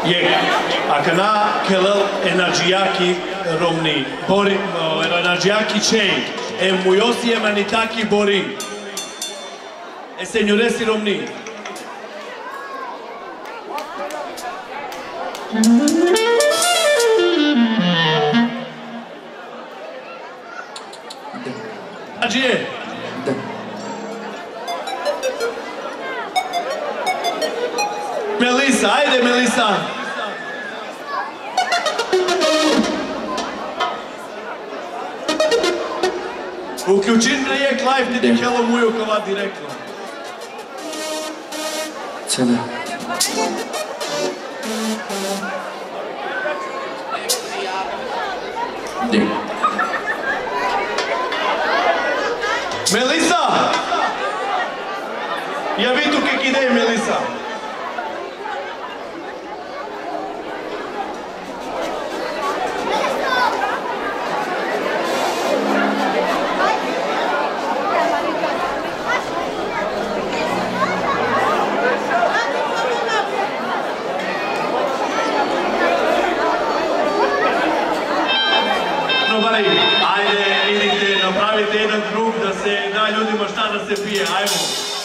Je, ako na kelel enerģijaki romni, bori, enerģijaki čej, e mujosi e manitaki bori, e senjoresi romni. Ađije. Melisa, ajde Melisa. Uključin projekt live ti dikelo muju kova direktno. Cene. Dim. Melisa! Ja vi tu kak ide Melisa. Ajde, idite, napravite jedan krug da se da ljudima šta da se pije, ajmo.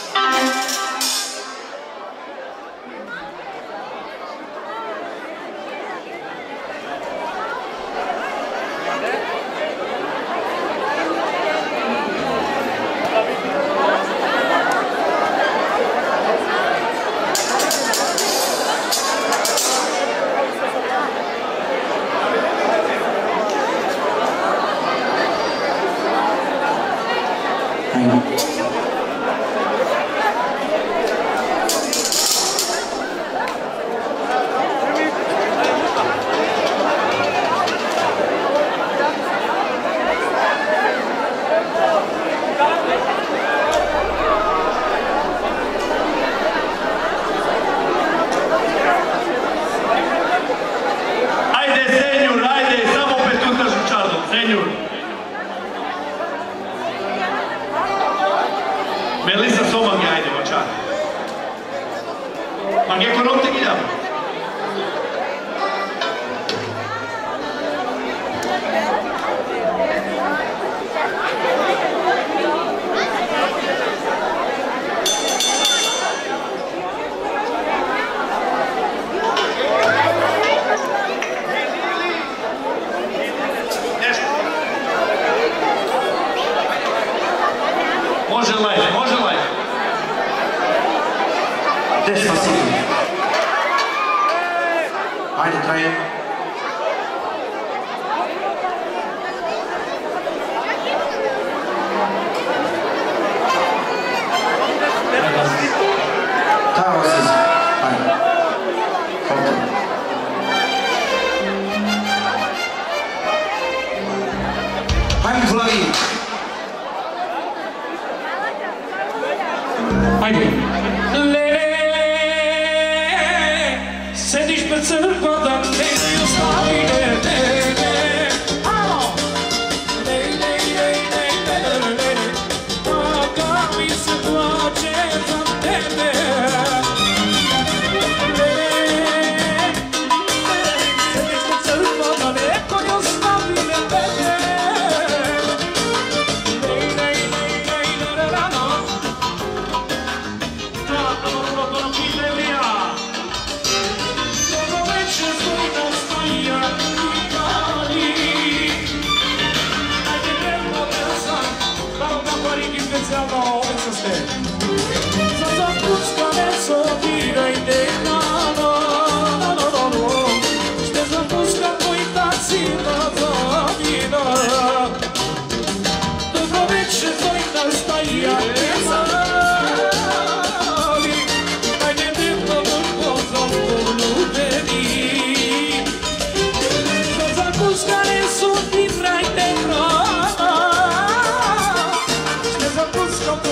Melisa Somangi, ajde, mačar. Ma gdje korom te gidam? Može live, može live. Despacito. Ajde, traje. Taj osjez. Ajde. Hvala. Ajde, Flavi. Ajde. Sediš pred crkva da ne ostavi, ne, ne, ne. Alo! Ne, ne, ne, ne, ne, ne, ne, ne. Taka mi se plače za tebe. Ne, ne, sediš pred crkva da neko ne ostavi, ne, ne, ne. Ne, ne, ne, ne, ne, ne, ne, no. Tako, dobro, dobro, Fidelija. Specijalno ove sa ste. Za zapuckane sobira i dena, no, no, no, no. Ste zapuskan koji taci na zadina. Dobro večer koji nastajja mali. Ajde dnevno vrlo za poljubeni. Za zapuskane sobira i dena. Stop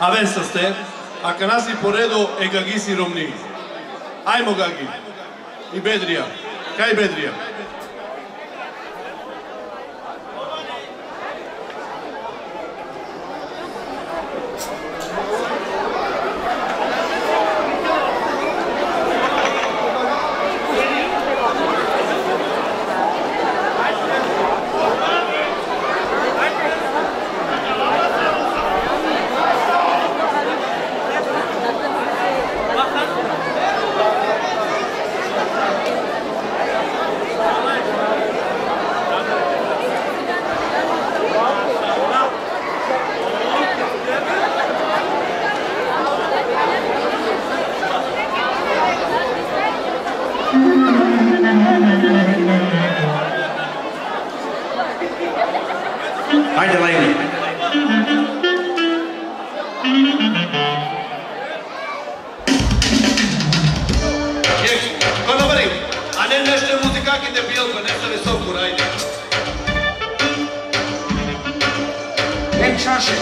A vesa ste, a kad nas i po redu, e Gagi si Romni. Ajmo Gagi. I Bedrija. Kaj Bedrija? Ajde, Lejni. Konobari, a ne nešto muzikaki debil, pa nešto visoko rajde. Ej, čaše.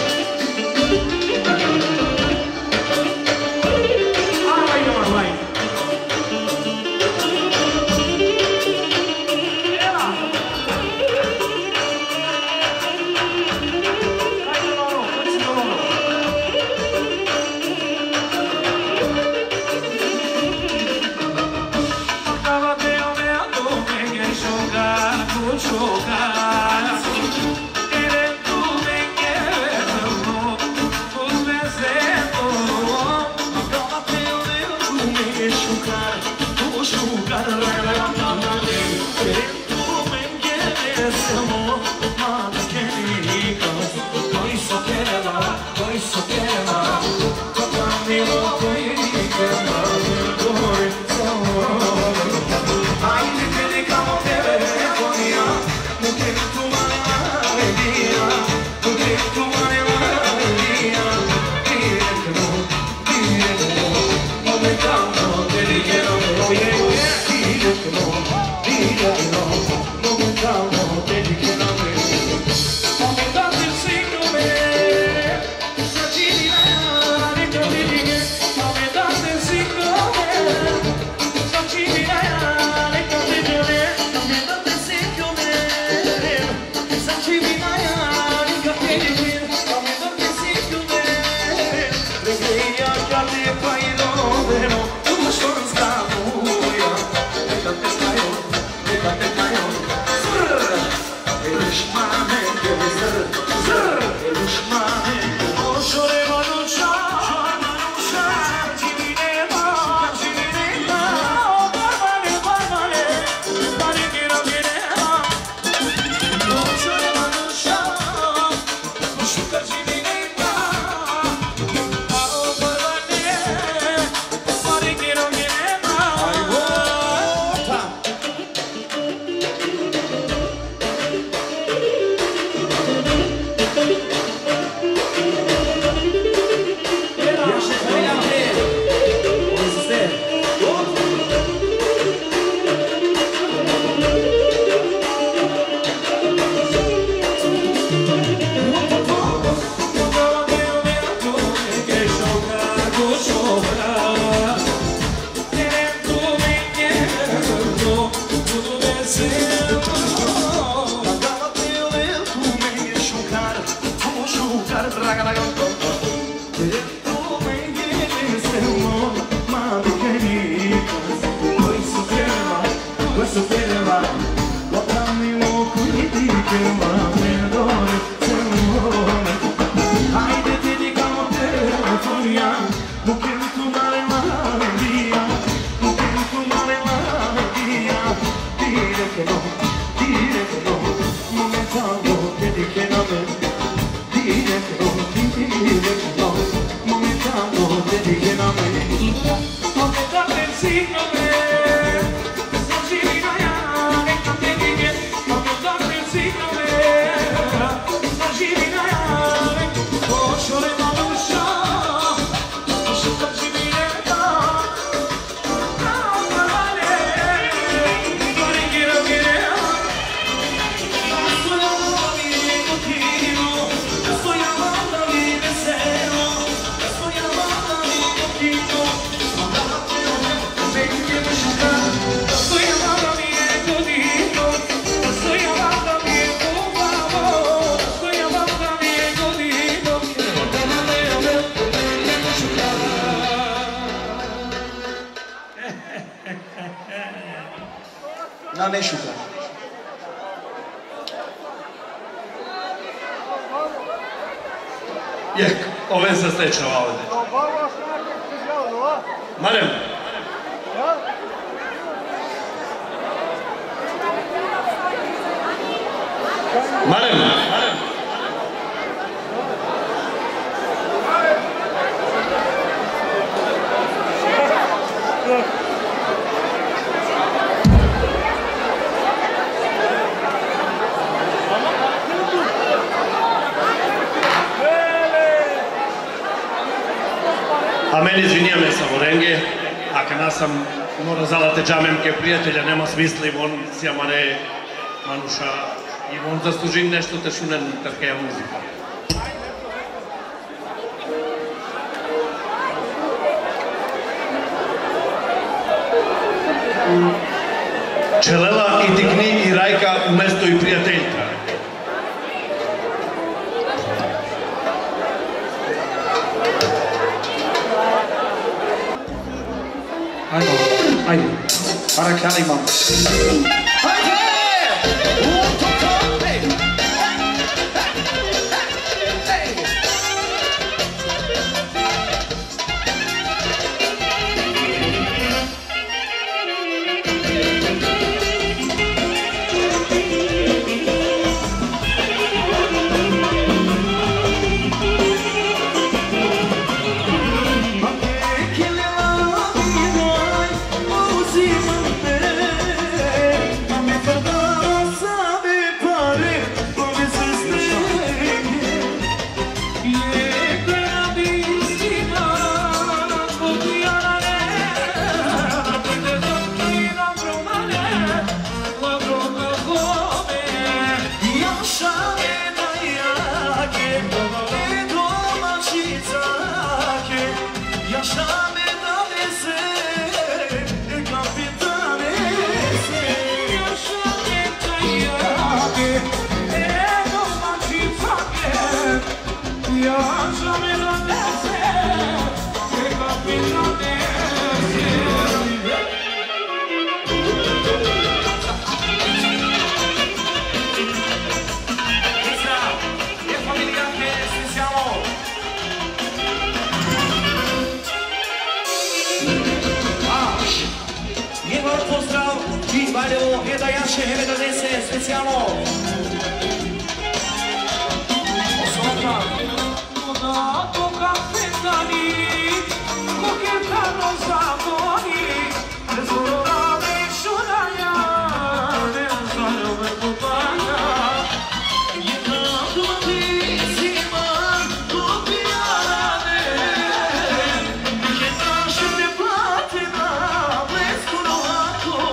na Nešuka. Jek, ove se stečava ovdje. Marem. Marem. Marem. A meni izvinjame sa Vorenge, ако нас съм мора залате джаменке приятеля, нема смисли, вон си амаре мануша и вон заслужи нещо те шунен такава музика. Челела и дигни и Райка уместо и приятелка. Ajde, ajde. Para krali mam. Ajde! Hej! Hej! Specijalno Osoba Voda do kapetani Koketano zakoni Rezorora vešunanja Ne zarove kupanja Jedna dumatisima Kupijane Jedna šete platina Blesku novako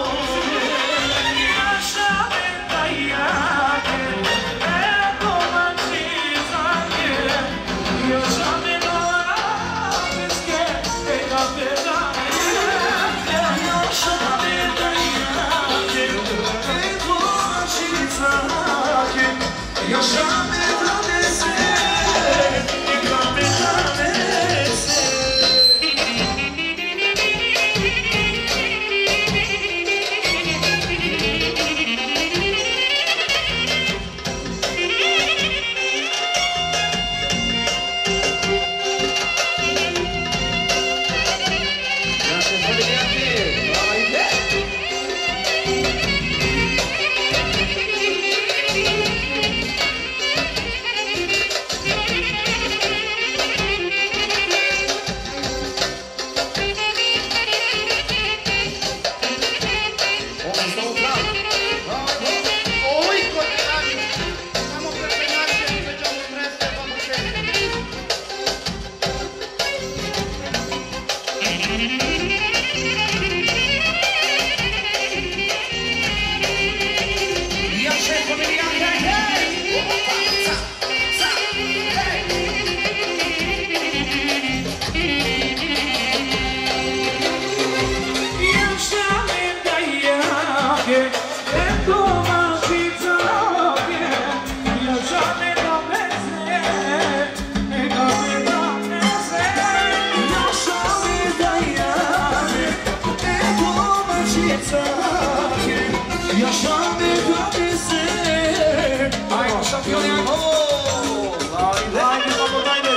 I așa de toate se. Hai, șampioni, acolo! Haide, haide, domnul, haide!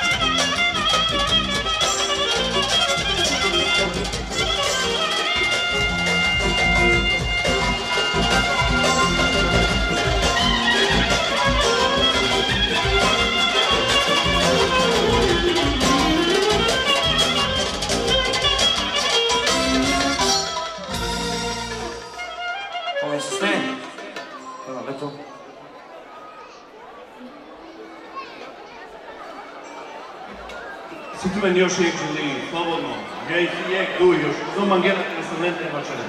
Come si sta? Allora, letto. Сите ме još uvijek želi, slobodno, gej si jek du još, do mangera instrumente bačene.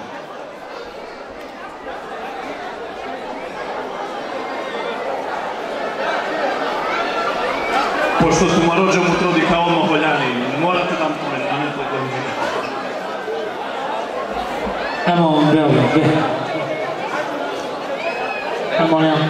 Pošto su Marođa mu trodi kao Moholjani, morate da mu pomenu, a ne to da mi. Come on, bro. Come on now.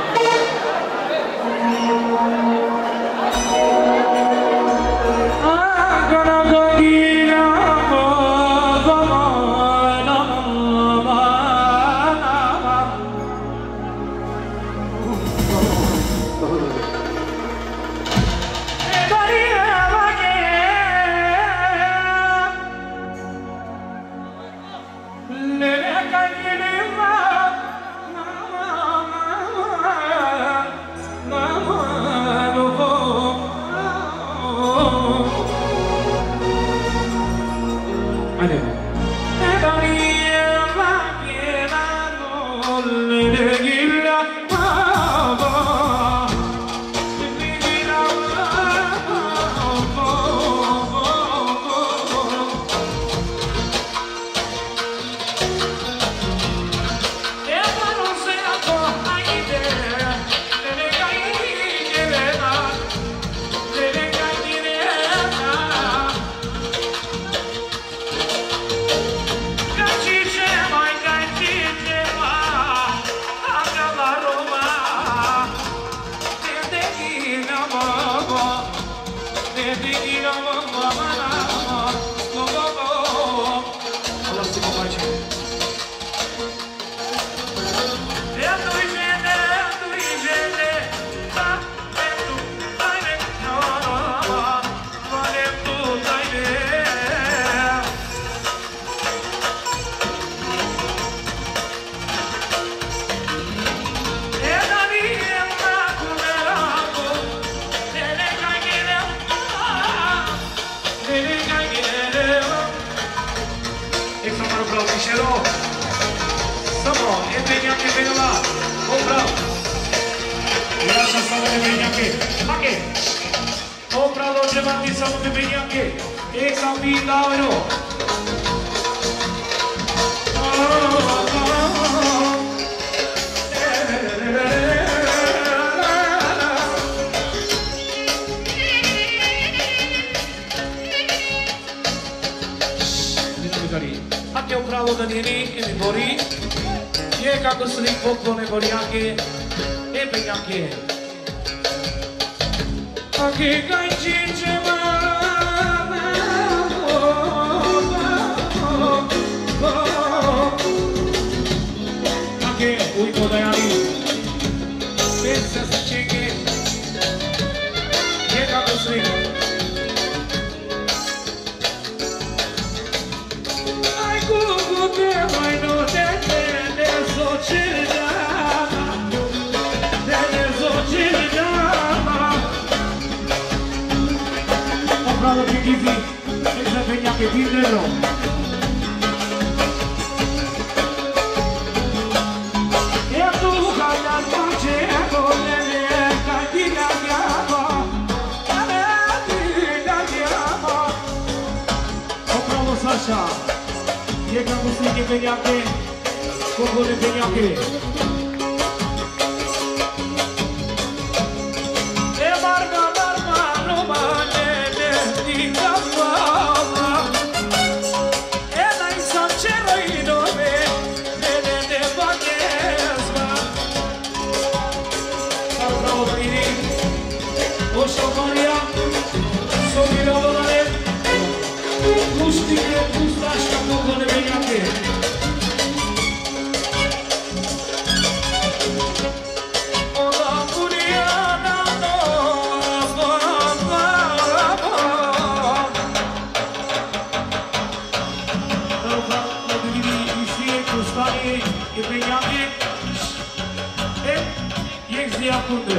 Iakunde.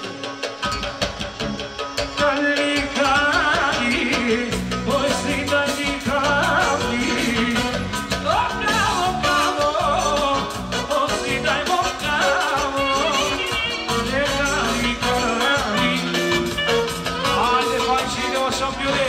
Cali, cali, poi si dai cali. Oh cavo, cavo, oh si dai mo cavo. E cali, cali. Haide fancine o șampione.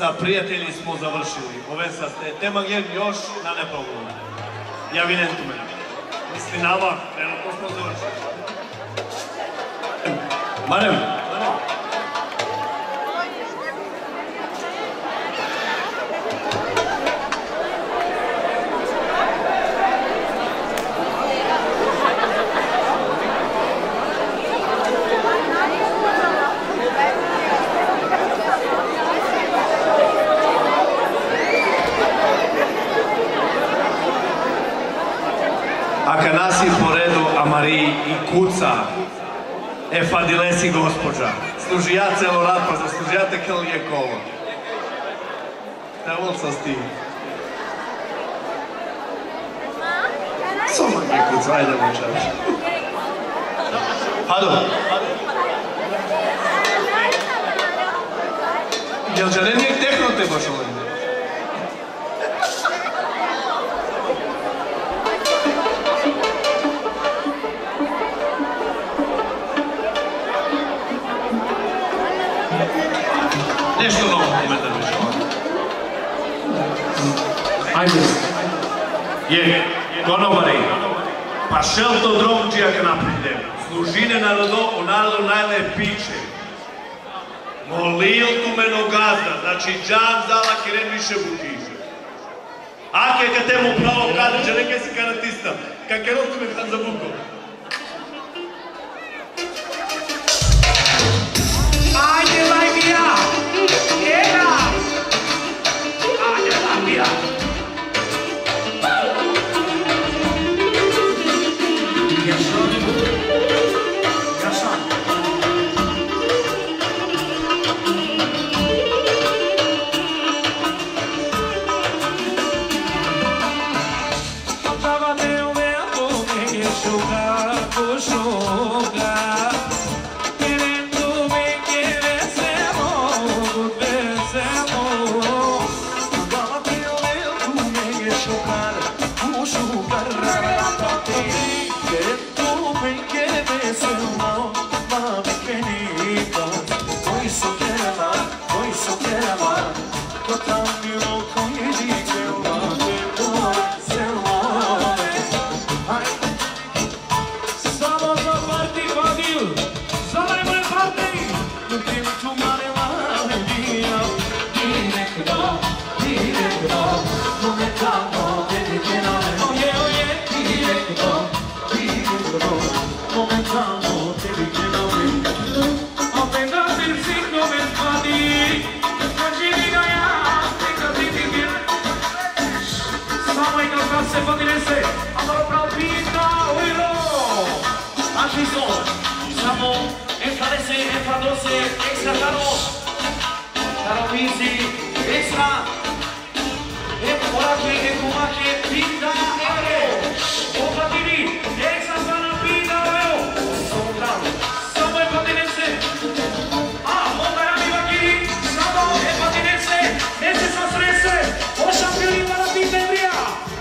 Sa prijatelji smo završili. Ove sa tema gen još na neprogovoru. Ja vinentu me. Misli nama, trenutno smo završili. Marem. Akanasi po redu, Amari i Kuca. E fadilesi gospođa. Služija celo rad, pa zaslužijate kel je kolo. Evo sa s tim. Soma je Kuca, ajde močaš. Hado. Jel žare nijek tehnote baš ovdje? Nešto novo komentar više ovdje. Ajde. Je, konobari, pa šel to dromčijak naprijed. Služine narodo, u narodu najle piće. Molil tu meno gazda, znači džan zala kiren više butiže. Ake kad temu pravo kadriđa, neke si karatista, kak je tu me kan za buko. Ajde, lajmija! Era! Ajde, lajmija! Extra caro, caro Visi, extra, e ora che e come che pinta euro, o fatiri, extra sana pinta euro, sono bravo, siamo in patinense, ah, o verami vakiri, siamo in patinense, esse sono stresse, o campioni della pinta ebria,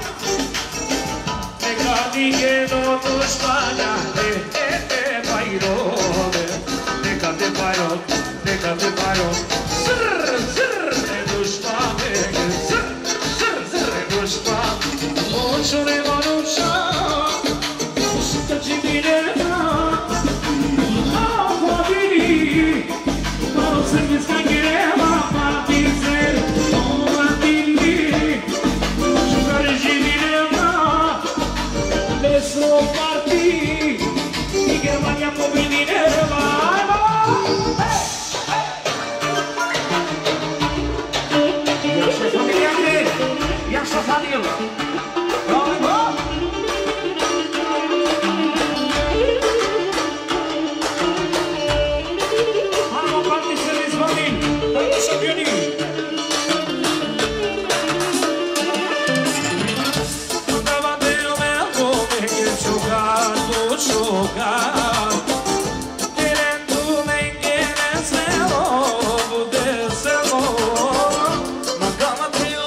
e cadi che non tu Spagna, e te bairone, e cade bairone. Cante bairro, zrr, zrr, e dușma veche, zrr, zrr, zrr, e dușma. Ocho ne manușa, sută cimineta, a vini, o să fiți ca ghireva, patițel, o matini, jucare cimineta, deslo parti, i Germania povineva, Fadil. Vamos parte se desvadin. Vamos campioni. Davanti a me come che giocare, giocare. Querendo-me que vencelo, descelo. Ma cama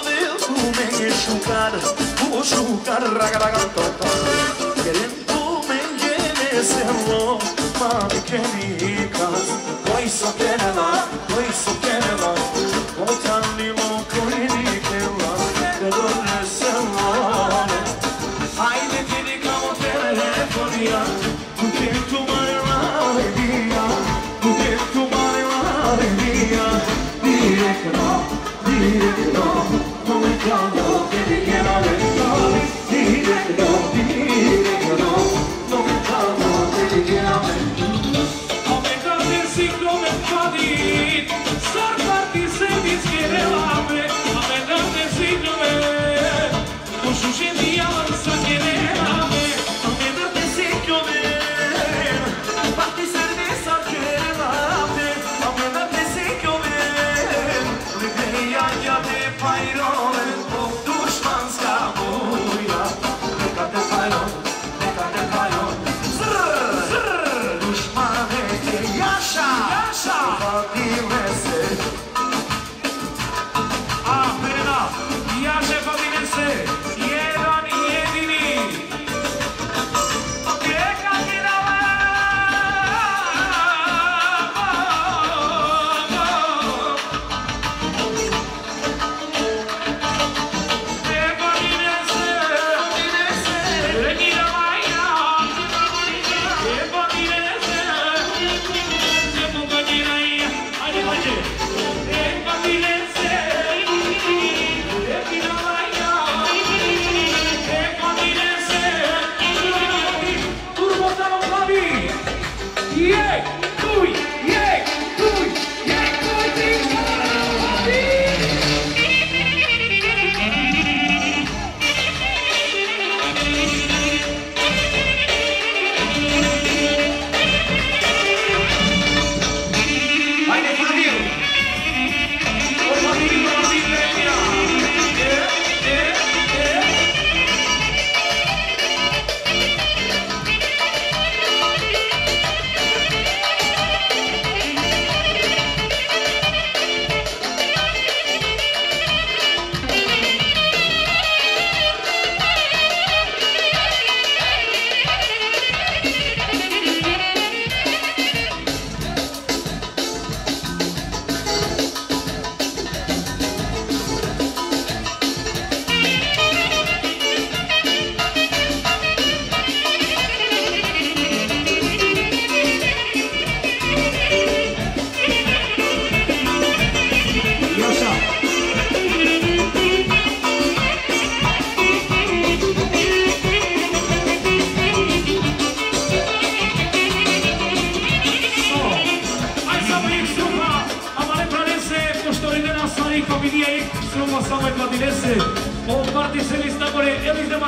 Chucar, ragaragantota, querendo me engenecerlo, mami que me ricas, hoy so querela, hoy so querela, voltando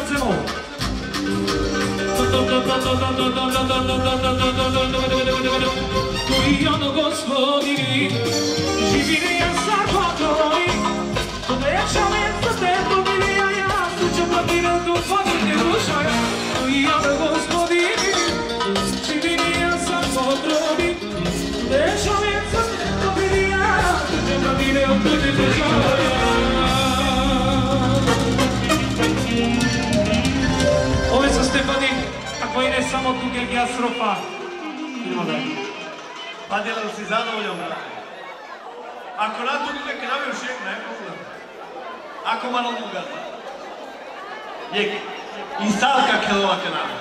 Hrvatskemo. Koji ono gospodini, živine ja sarvatori, to neća me za te dobili, a ja suću platirati u područje dušaja. Koji ono gospodini, živine ja sarvatori, to neća me za te dobili, a ja suću platirati u područje dušaja. Ove su Stefani, ako i ne samo tu geografstrofa. Idemo dalje. Pa djelam si zadovoljan, brate. Ako na to bude kravio šek, ne problem. Ako malo bogata. Jek, i salka kelova kanava.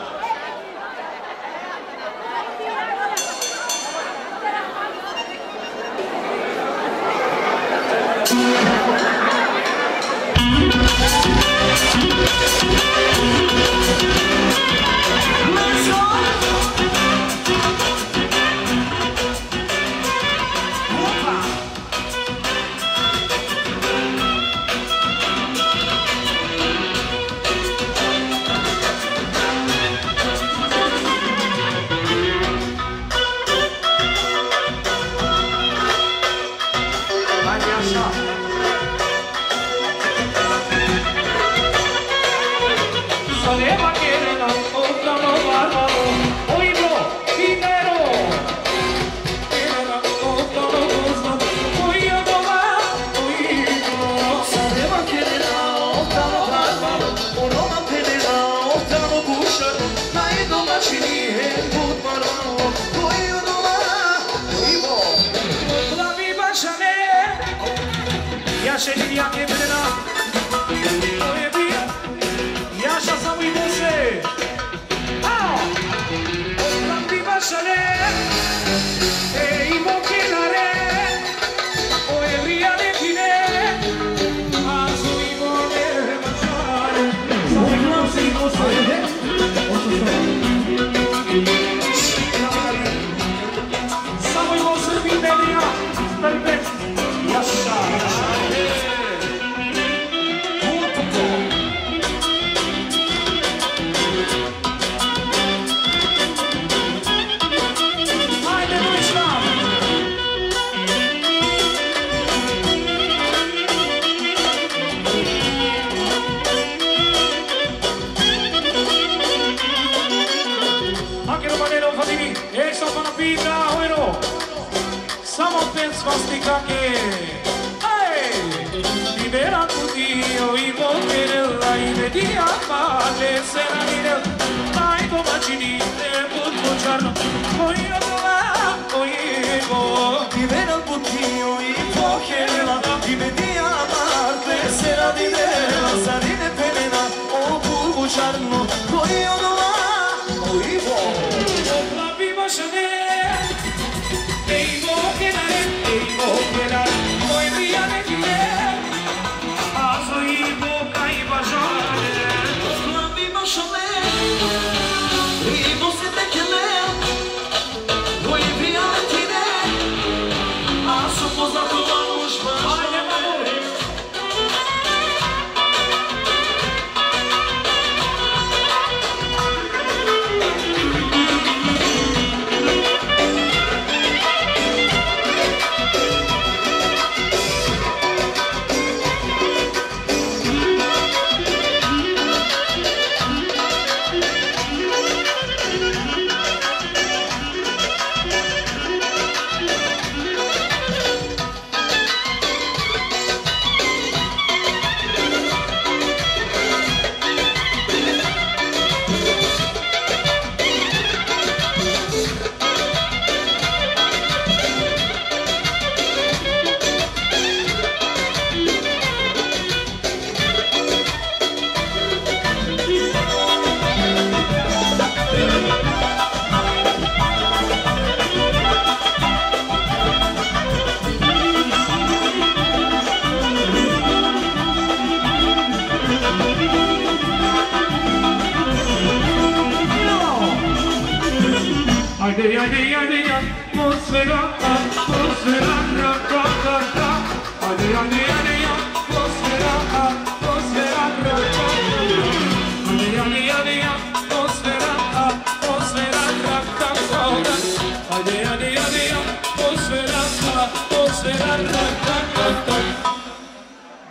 Hadi hadi hadi atmosfera, atmosfera, atmosfera.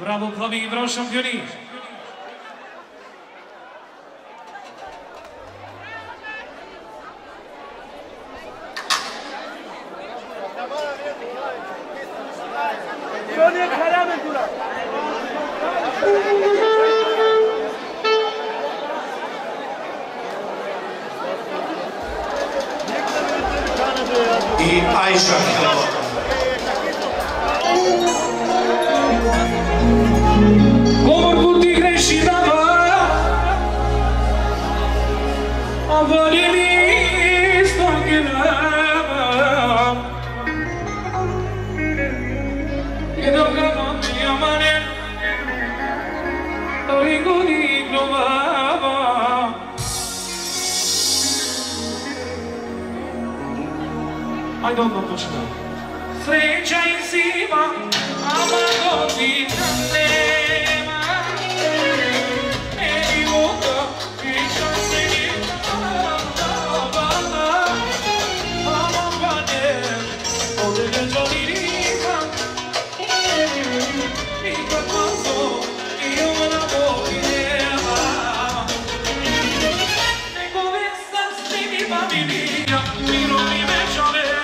Bravo, Flavii, bravo, șampionii! I Aisha Hilova. Comor puti greși dava avalili stanghelava e dogana mia mane torigo di glovava I don't know what you know. Freccia in cima, amato di candela e di bocca che ci segna la balla ama bene o delle giornate mi capasso io me la voglio e come sta stimi famiglia mi non mi metto a me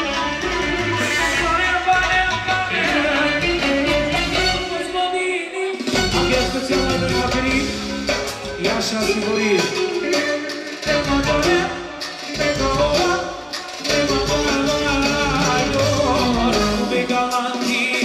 Așa și vorie. Te mă doare, te doare, te mă doare, pe galantii.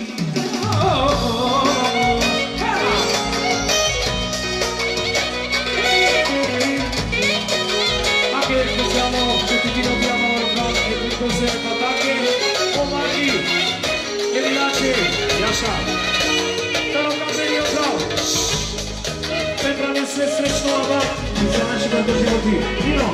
Anche speciamo, tutti chi dobbiamo lavorare, e tutto se attacchi, o maghi, e rilasci, lascia. Però caserio ciao. Pentru a ne se srećno ova, izvana će da držimo ti. Vino!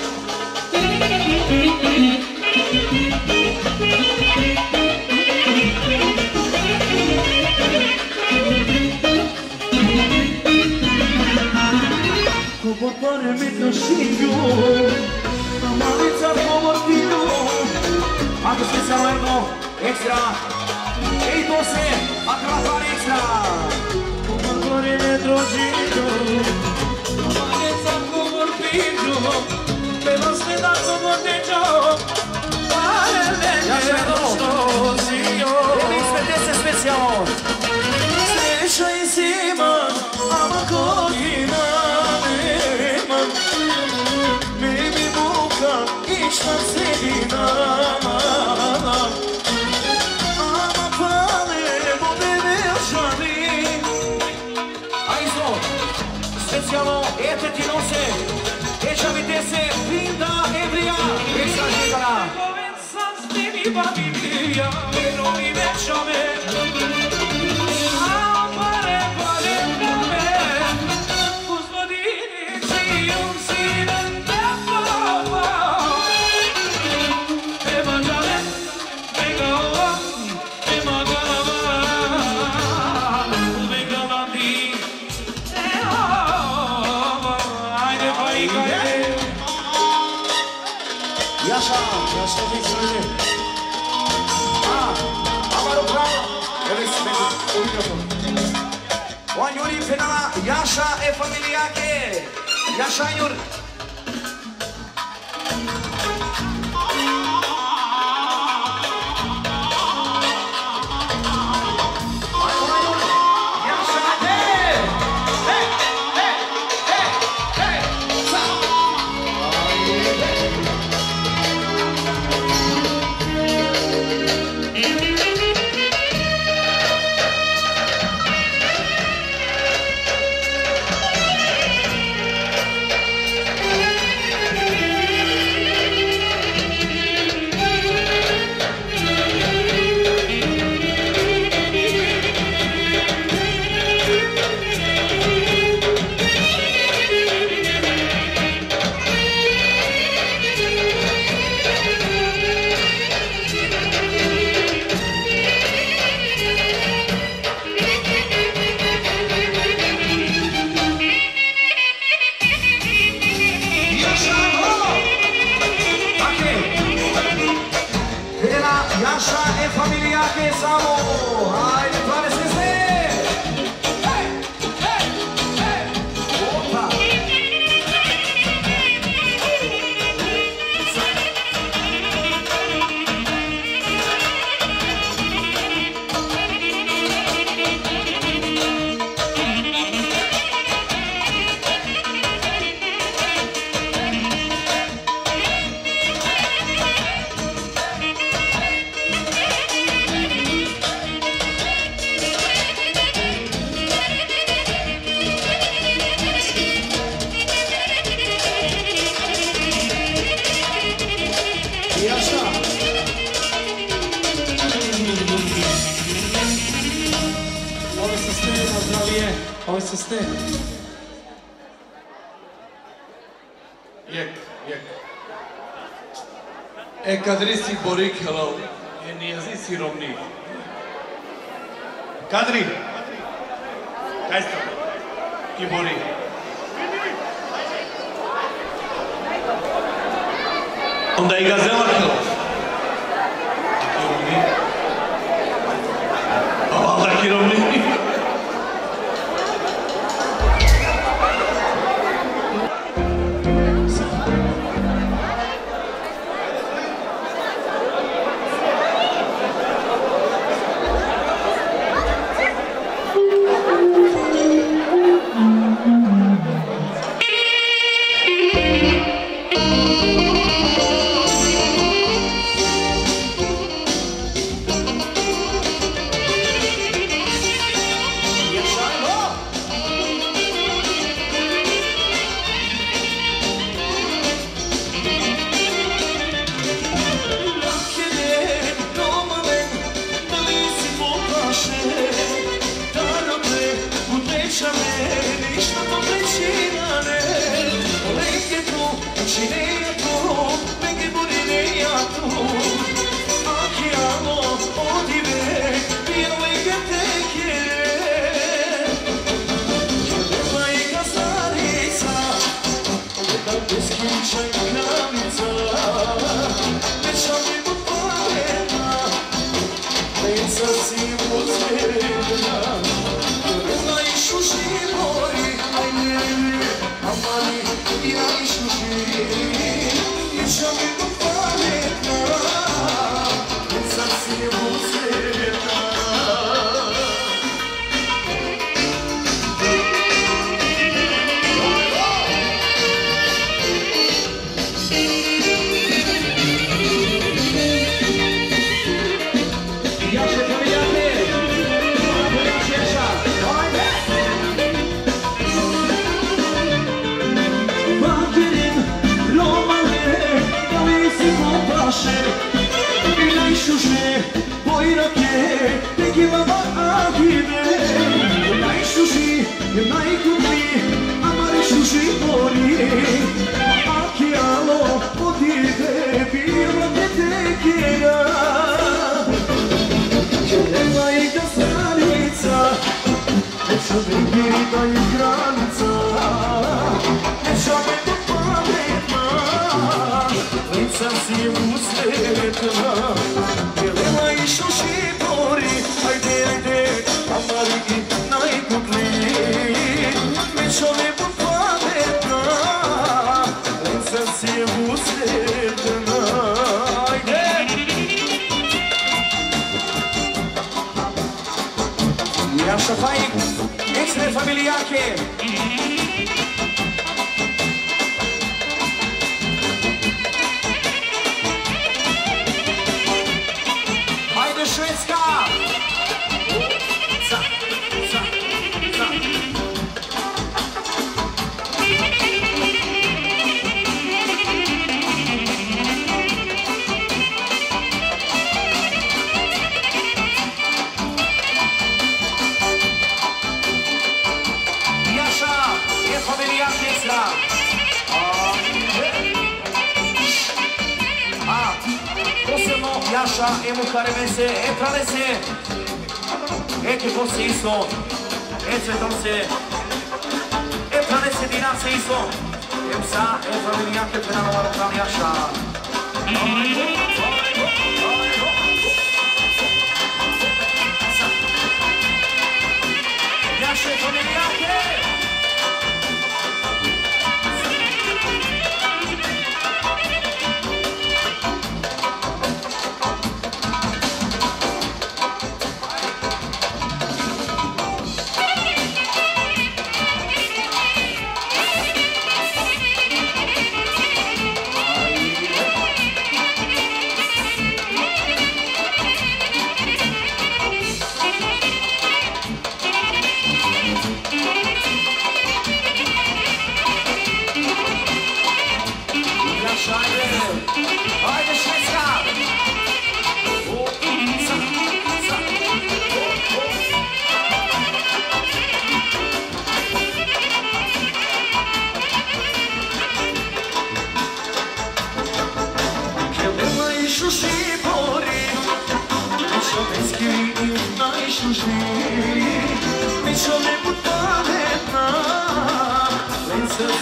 Cu portoare mică și eu am anițat comortiu. Anche speciale no, extra. Ei dose, acrapare extra. Portorile drogito am anițat comortiu. Pe vostre da comortiu. Parele de roșio. Remix vedese special. Striscia insieme ama colina. Baby buka išla sedina. Ama pale bode vežali. Aizo, specialo, ete ti nose. Eșa vitese, linda, ebria, exagerala. Comincia a stimi familia e non mi metto a me. Appare valente a me. Custodini si un silente papà. E mangiare, e gava, e magava. Venga avanti. E oh, haide fai cae. Iașa, iașa victorie. Ah, amaro bravo. Eles mesmo, o microfone. O Yuri penala, Iașa e familia che. Iașa Yuri. Nemoj se steti. Jek, jek. E, kad risi borikalo, je nije si rovni. Kadri, kaj ste? Ki bori? Onda i gazela kilo. Ki rovni? A valda ki rovni?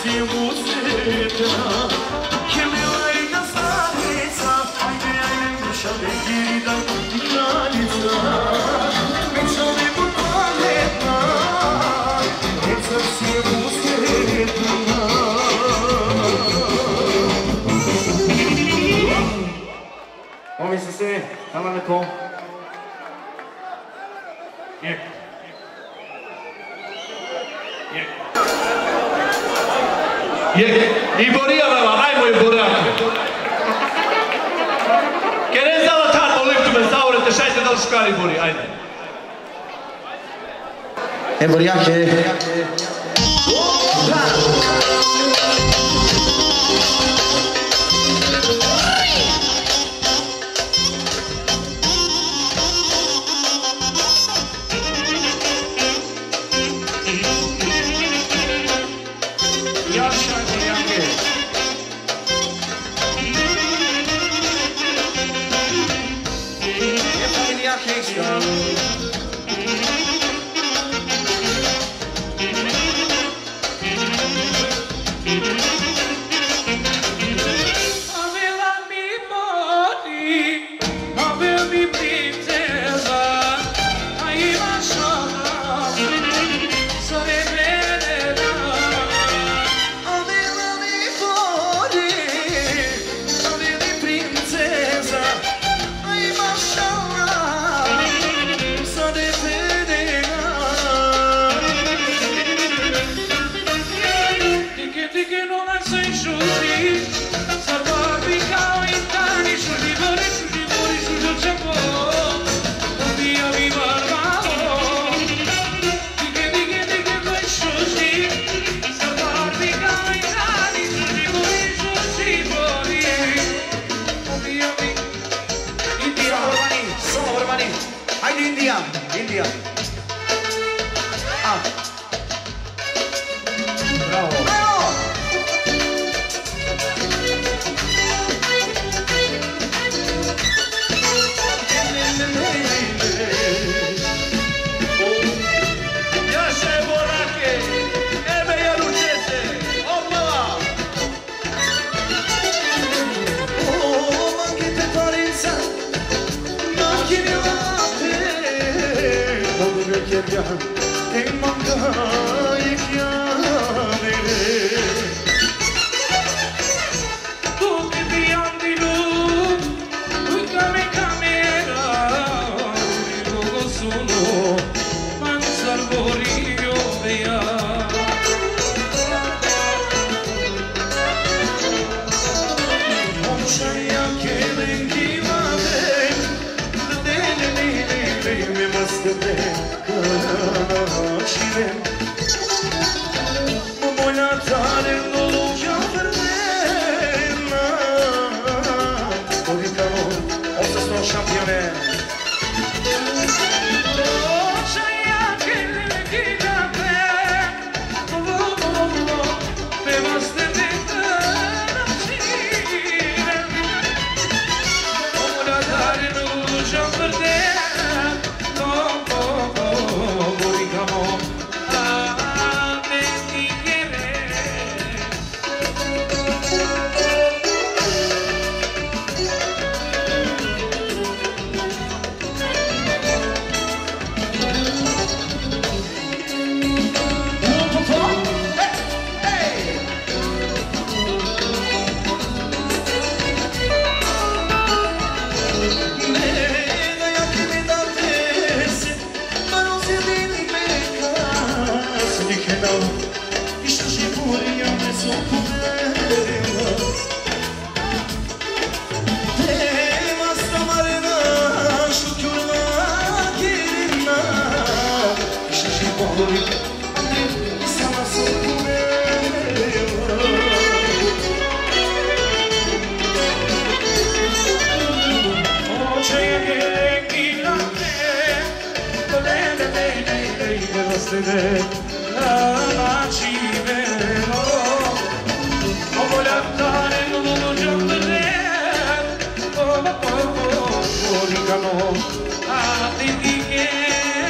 si usretna, che mi vai na starica, ajde, ajde, duša me girida i kraljica. Priča mi bu pametna, djeca si usretna. Ovi se sve, hvala neko. Je. Je. I Borija vela, ajmo i Borjake. Keren zala tad, molim tu me zaurete, šajte da li škari Bori, ajde. E Borjake.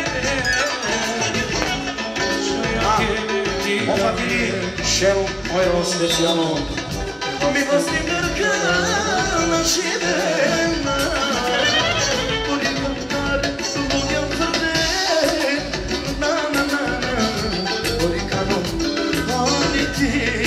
Shell oil Evo specijalno. Mi vas ti merkana živena, uri kantar, lugam tvrde, na na na na, uri kanom politike.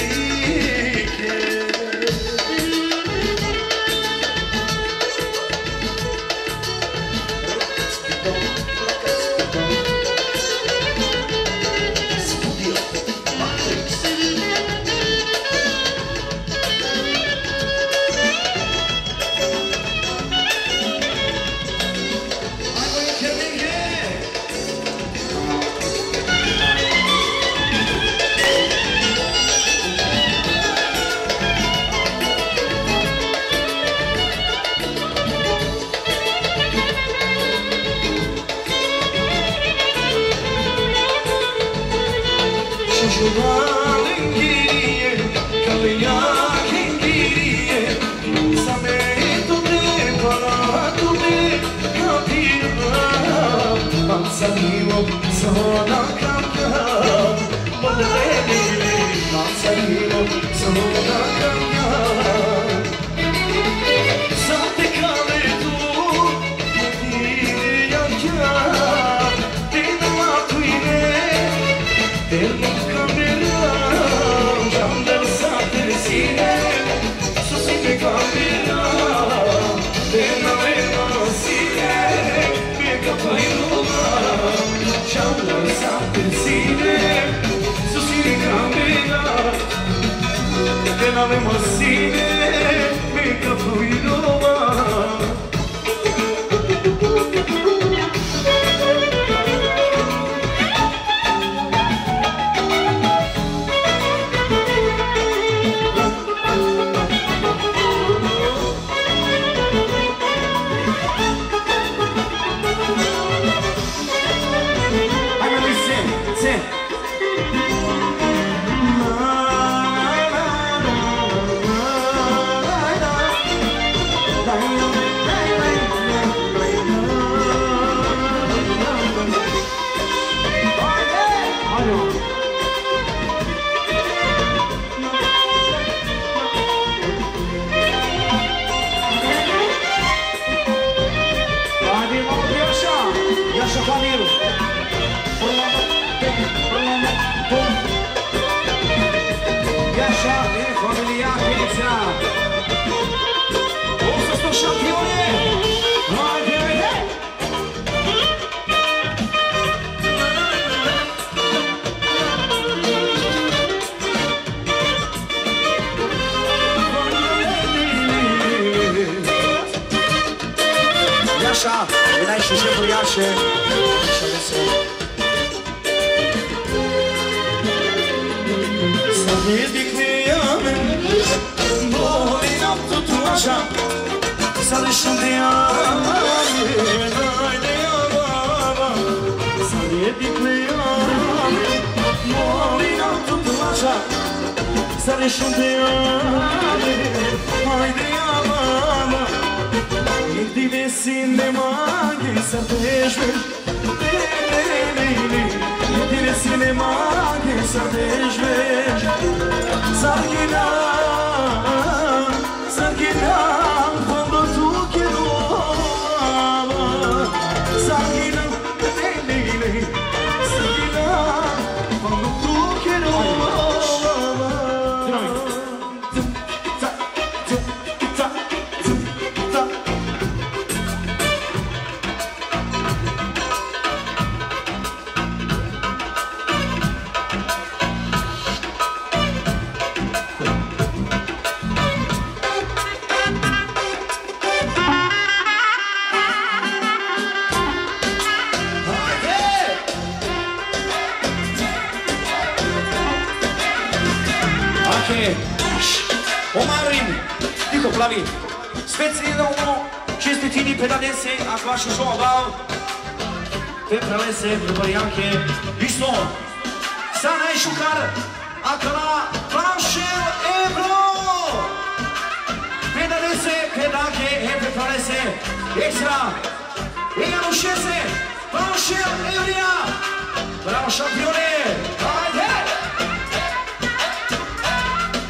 Bravo, campione! Vai,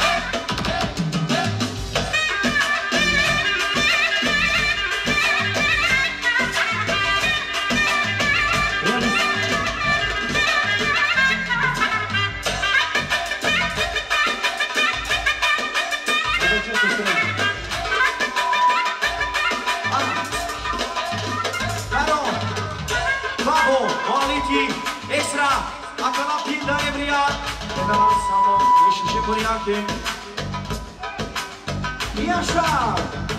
da Evria, de la Samo, ești și Buriache. E așa!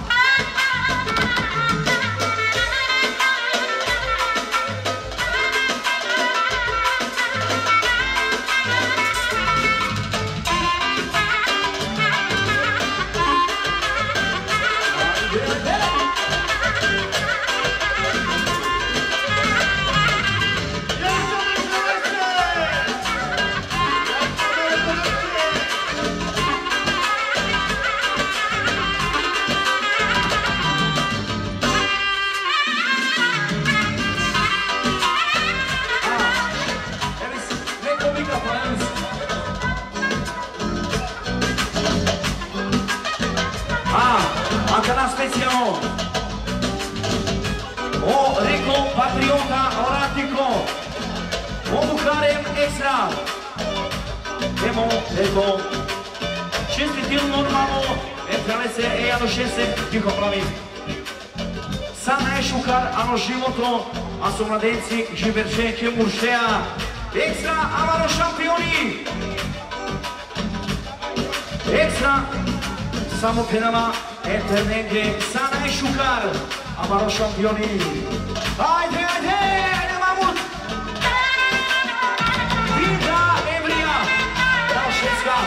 Specijalno o Rico Patriota Oratico o Bucarem Extra Emo Rico Česti til normalno Entrale se e ano šeste tiho pravi Sana je šukar ano životo a su mladenci živerče ke muršeja Extra amaro šampioni Extra samo penama Eternenge, Sana e Șucar, amaro șampionii. Haide, haide, haide mamut! Vida Evria, Raușesca.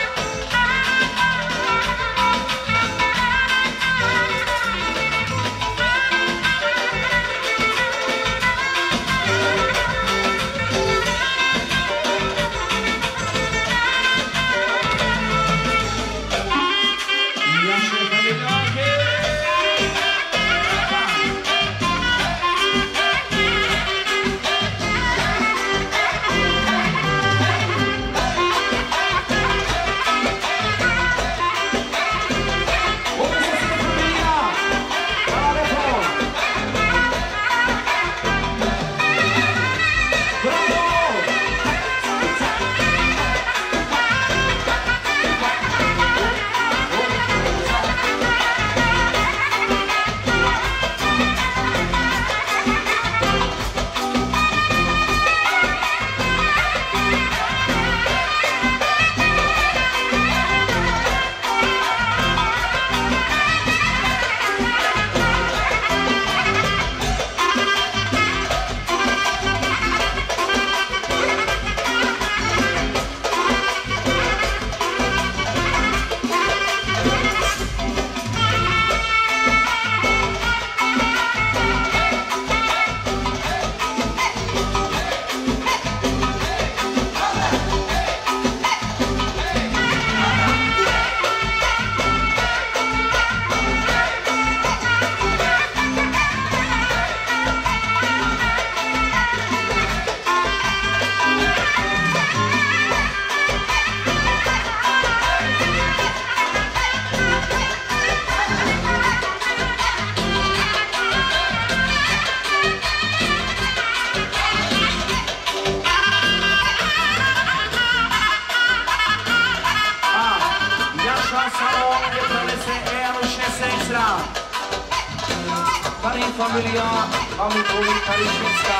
Familia Amicovi Karišinska.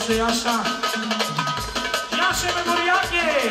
Ieșe așa. Iașe memoriache!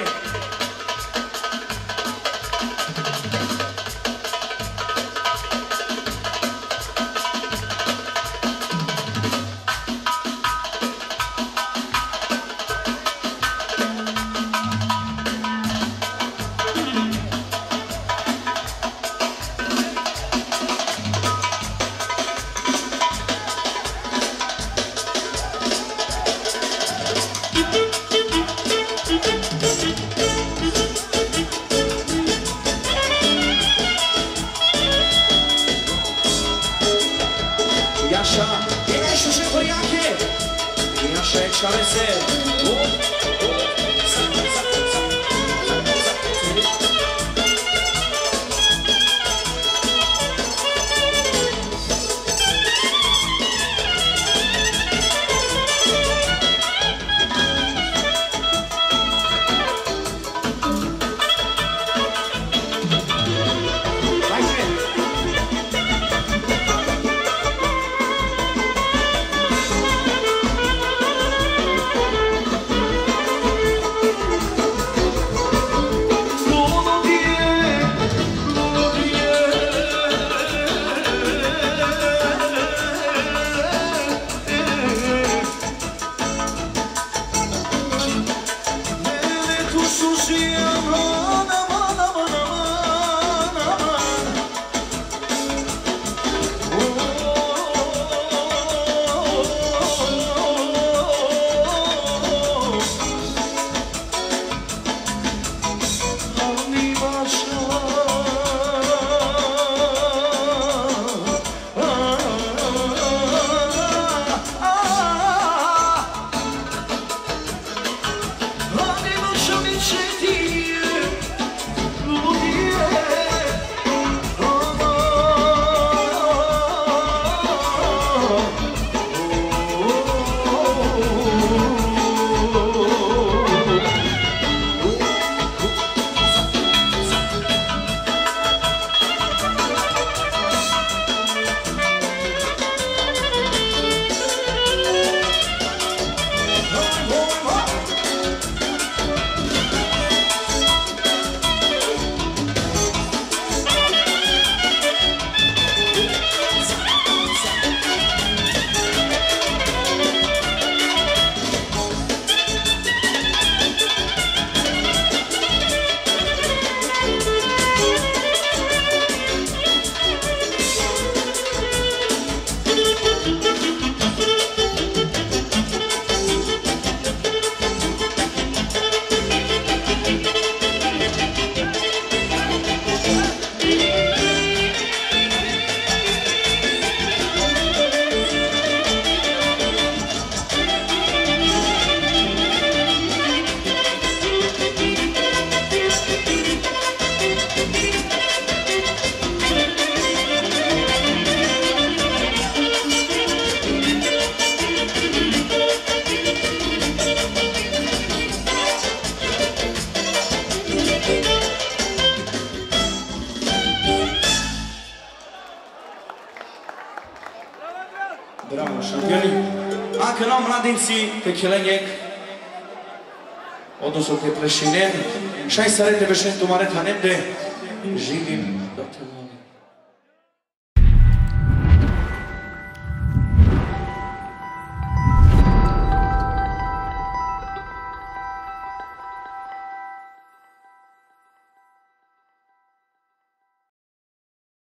Bravo, šampioni. Anche nam mladinci, pe Chelenjek, odnosno ke Plešinen, šaj sarete vešentu maret hanemde, živim